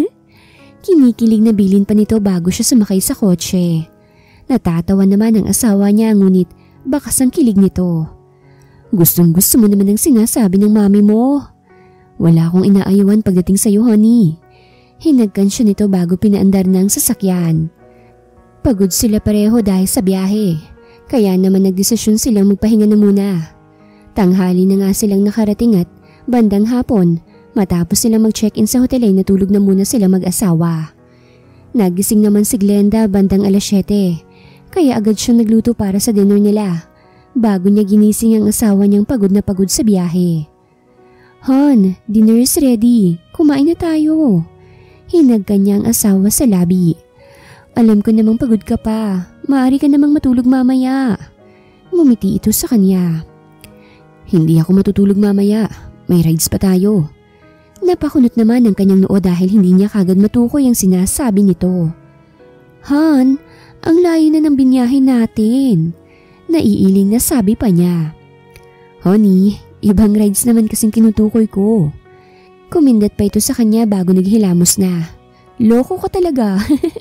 Kinikilig na bilin pa nito bago siya sumakay sa kotse. Natatawa naman ang asawa niya ngunit bakas ang kilig nito. Gustong gusto mo naman ang sinasabi ng mami mo. Wala akong inaayuan pagdating sa iyo, honey. Hinagkan siya nito bago pinaandar ng sasakyan. Pagod sila pareho dahil sa biyahe, kaya naman nagdesisyon silang magpahinga na muna. Tanghali na nga silang nakarating at bandang hapon, matapos silang mag-check-in sa hotel ay natulog na muna sila mag-asawa. Nagising naman si Glenda bandang alas siyete, kaya agad siyang nagluto para sa dinner nila, bago niya ginising ang asawa niyang pagod na pagod sa biyahe. Hon, dinner is ready, kumain na tayo. Hinagka niya ang asawa sa labi. Alam ko namang pagod ka pa. Maaari ka namang matulog mamaya. Ngumiti ito sa kanya. Hindi ako matutulog mamaya. May rides pa tayo. Napakunot naman ang kanyang noo dahil hindi niya kagad matukoy ang sinasabi nito. Han, ang layo na ng binyahe natin. Naiiling na sabi pa niya. Honey, ibang rides naman kasing kinutukoy ko. Kumindat pa ito sa kanya bago naghilamos na. Loko ka talaga.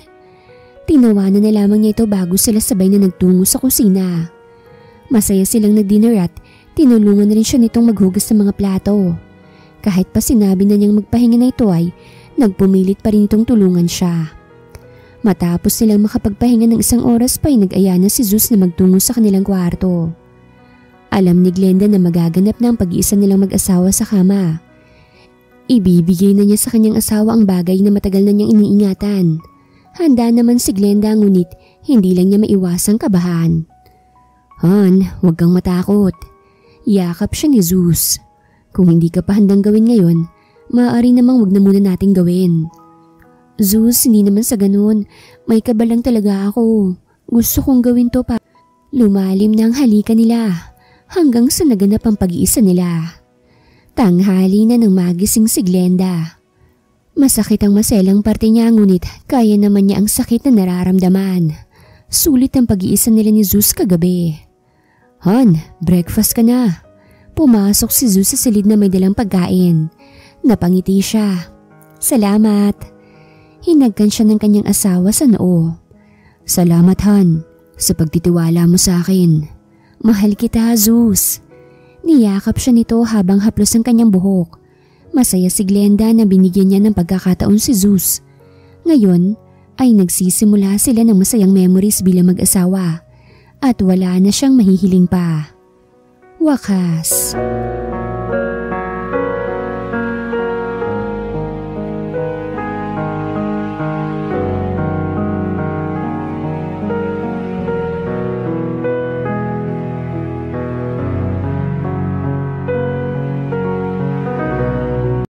Tinawanan na lamang niya ito bago sila sabay na nagtungo sa kusina. Masaya silang nag-dinner at tinulungan na rin siya nitong maghugas ng mga plato. Kahit pa sinabi na niyang magpahinga na ito ay nagpumilit pa rin itong tulungan siya. Matapos silang makapagpahinga ng isang oras pa ay nag-aya na si Zeus na magtungo sa kanilang kwarto. Alam ni Glenda na magaganap na ang pag-iisa nilang mag-asawa sa kama. Ibibigay na niya sa kanyang asawa ang bagay na matagal na niyang iniingatan. Handa naman si Glenda ngunit hindi lang niya maiwasang kabahan. Han, huwag kang matakot. Yakap siya ni Zeus. Kung hindi ka pa handang gawin ngayon, maaari namang wag na muna nating gawin. Zeus, hindi naman sa ganun. May kabalang talaga ako. Gusto kong gawin to pa. Lumalim na ang halika nila hanggang sa naganap ang pag-iisa nila. Tanghali na nang magising si Glenda. Masakit ang maselang parte niya ngunit kaya naman niya ang sakit na nararamdaman. Sulit ang pag-iisa nila ni Zeus kagabi. "Han, breakfast ka na." Pumasok si Zeus sa silid na may dalang pagkain. Napangiti siya. "Salamat." Hinagkan siya ng kanyang asawa sa noo. "Salamat, Han, sa pagtitiwala mo sa akin. Mahal kita, Zeus." Niyakap siya nito habang haplos ang kanyang buhok. Masaya si Glenda na binigyan niya ng pagkakataon si Zeus. Ngayon ay nagsisimula sila ng masayang memories bilang mag-asawa at wala na siyang mahihiling pa. Wakas.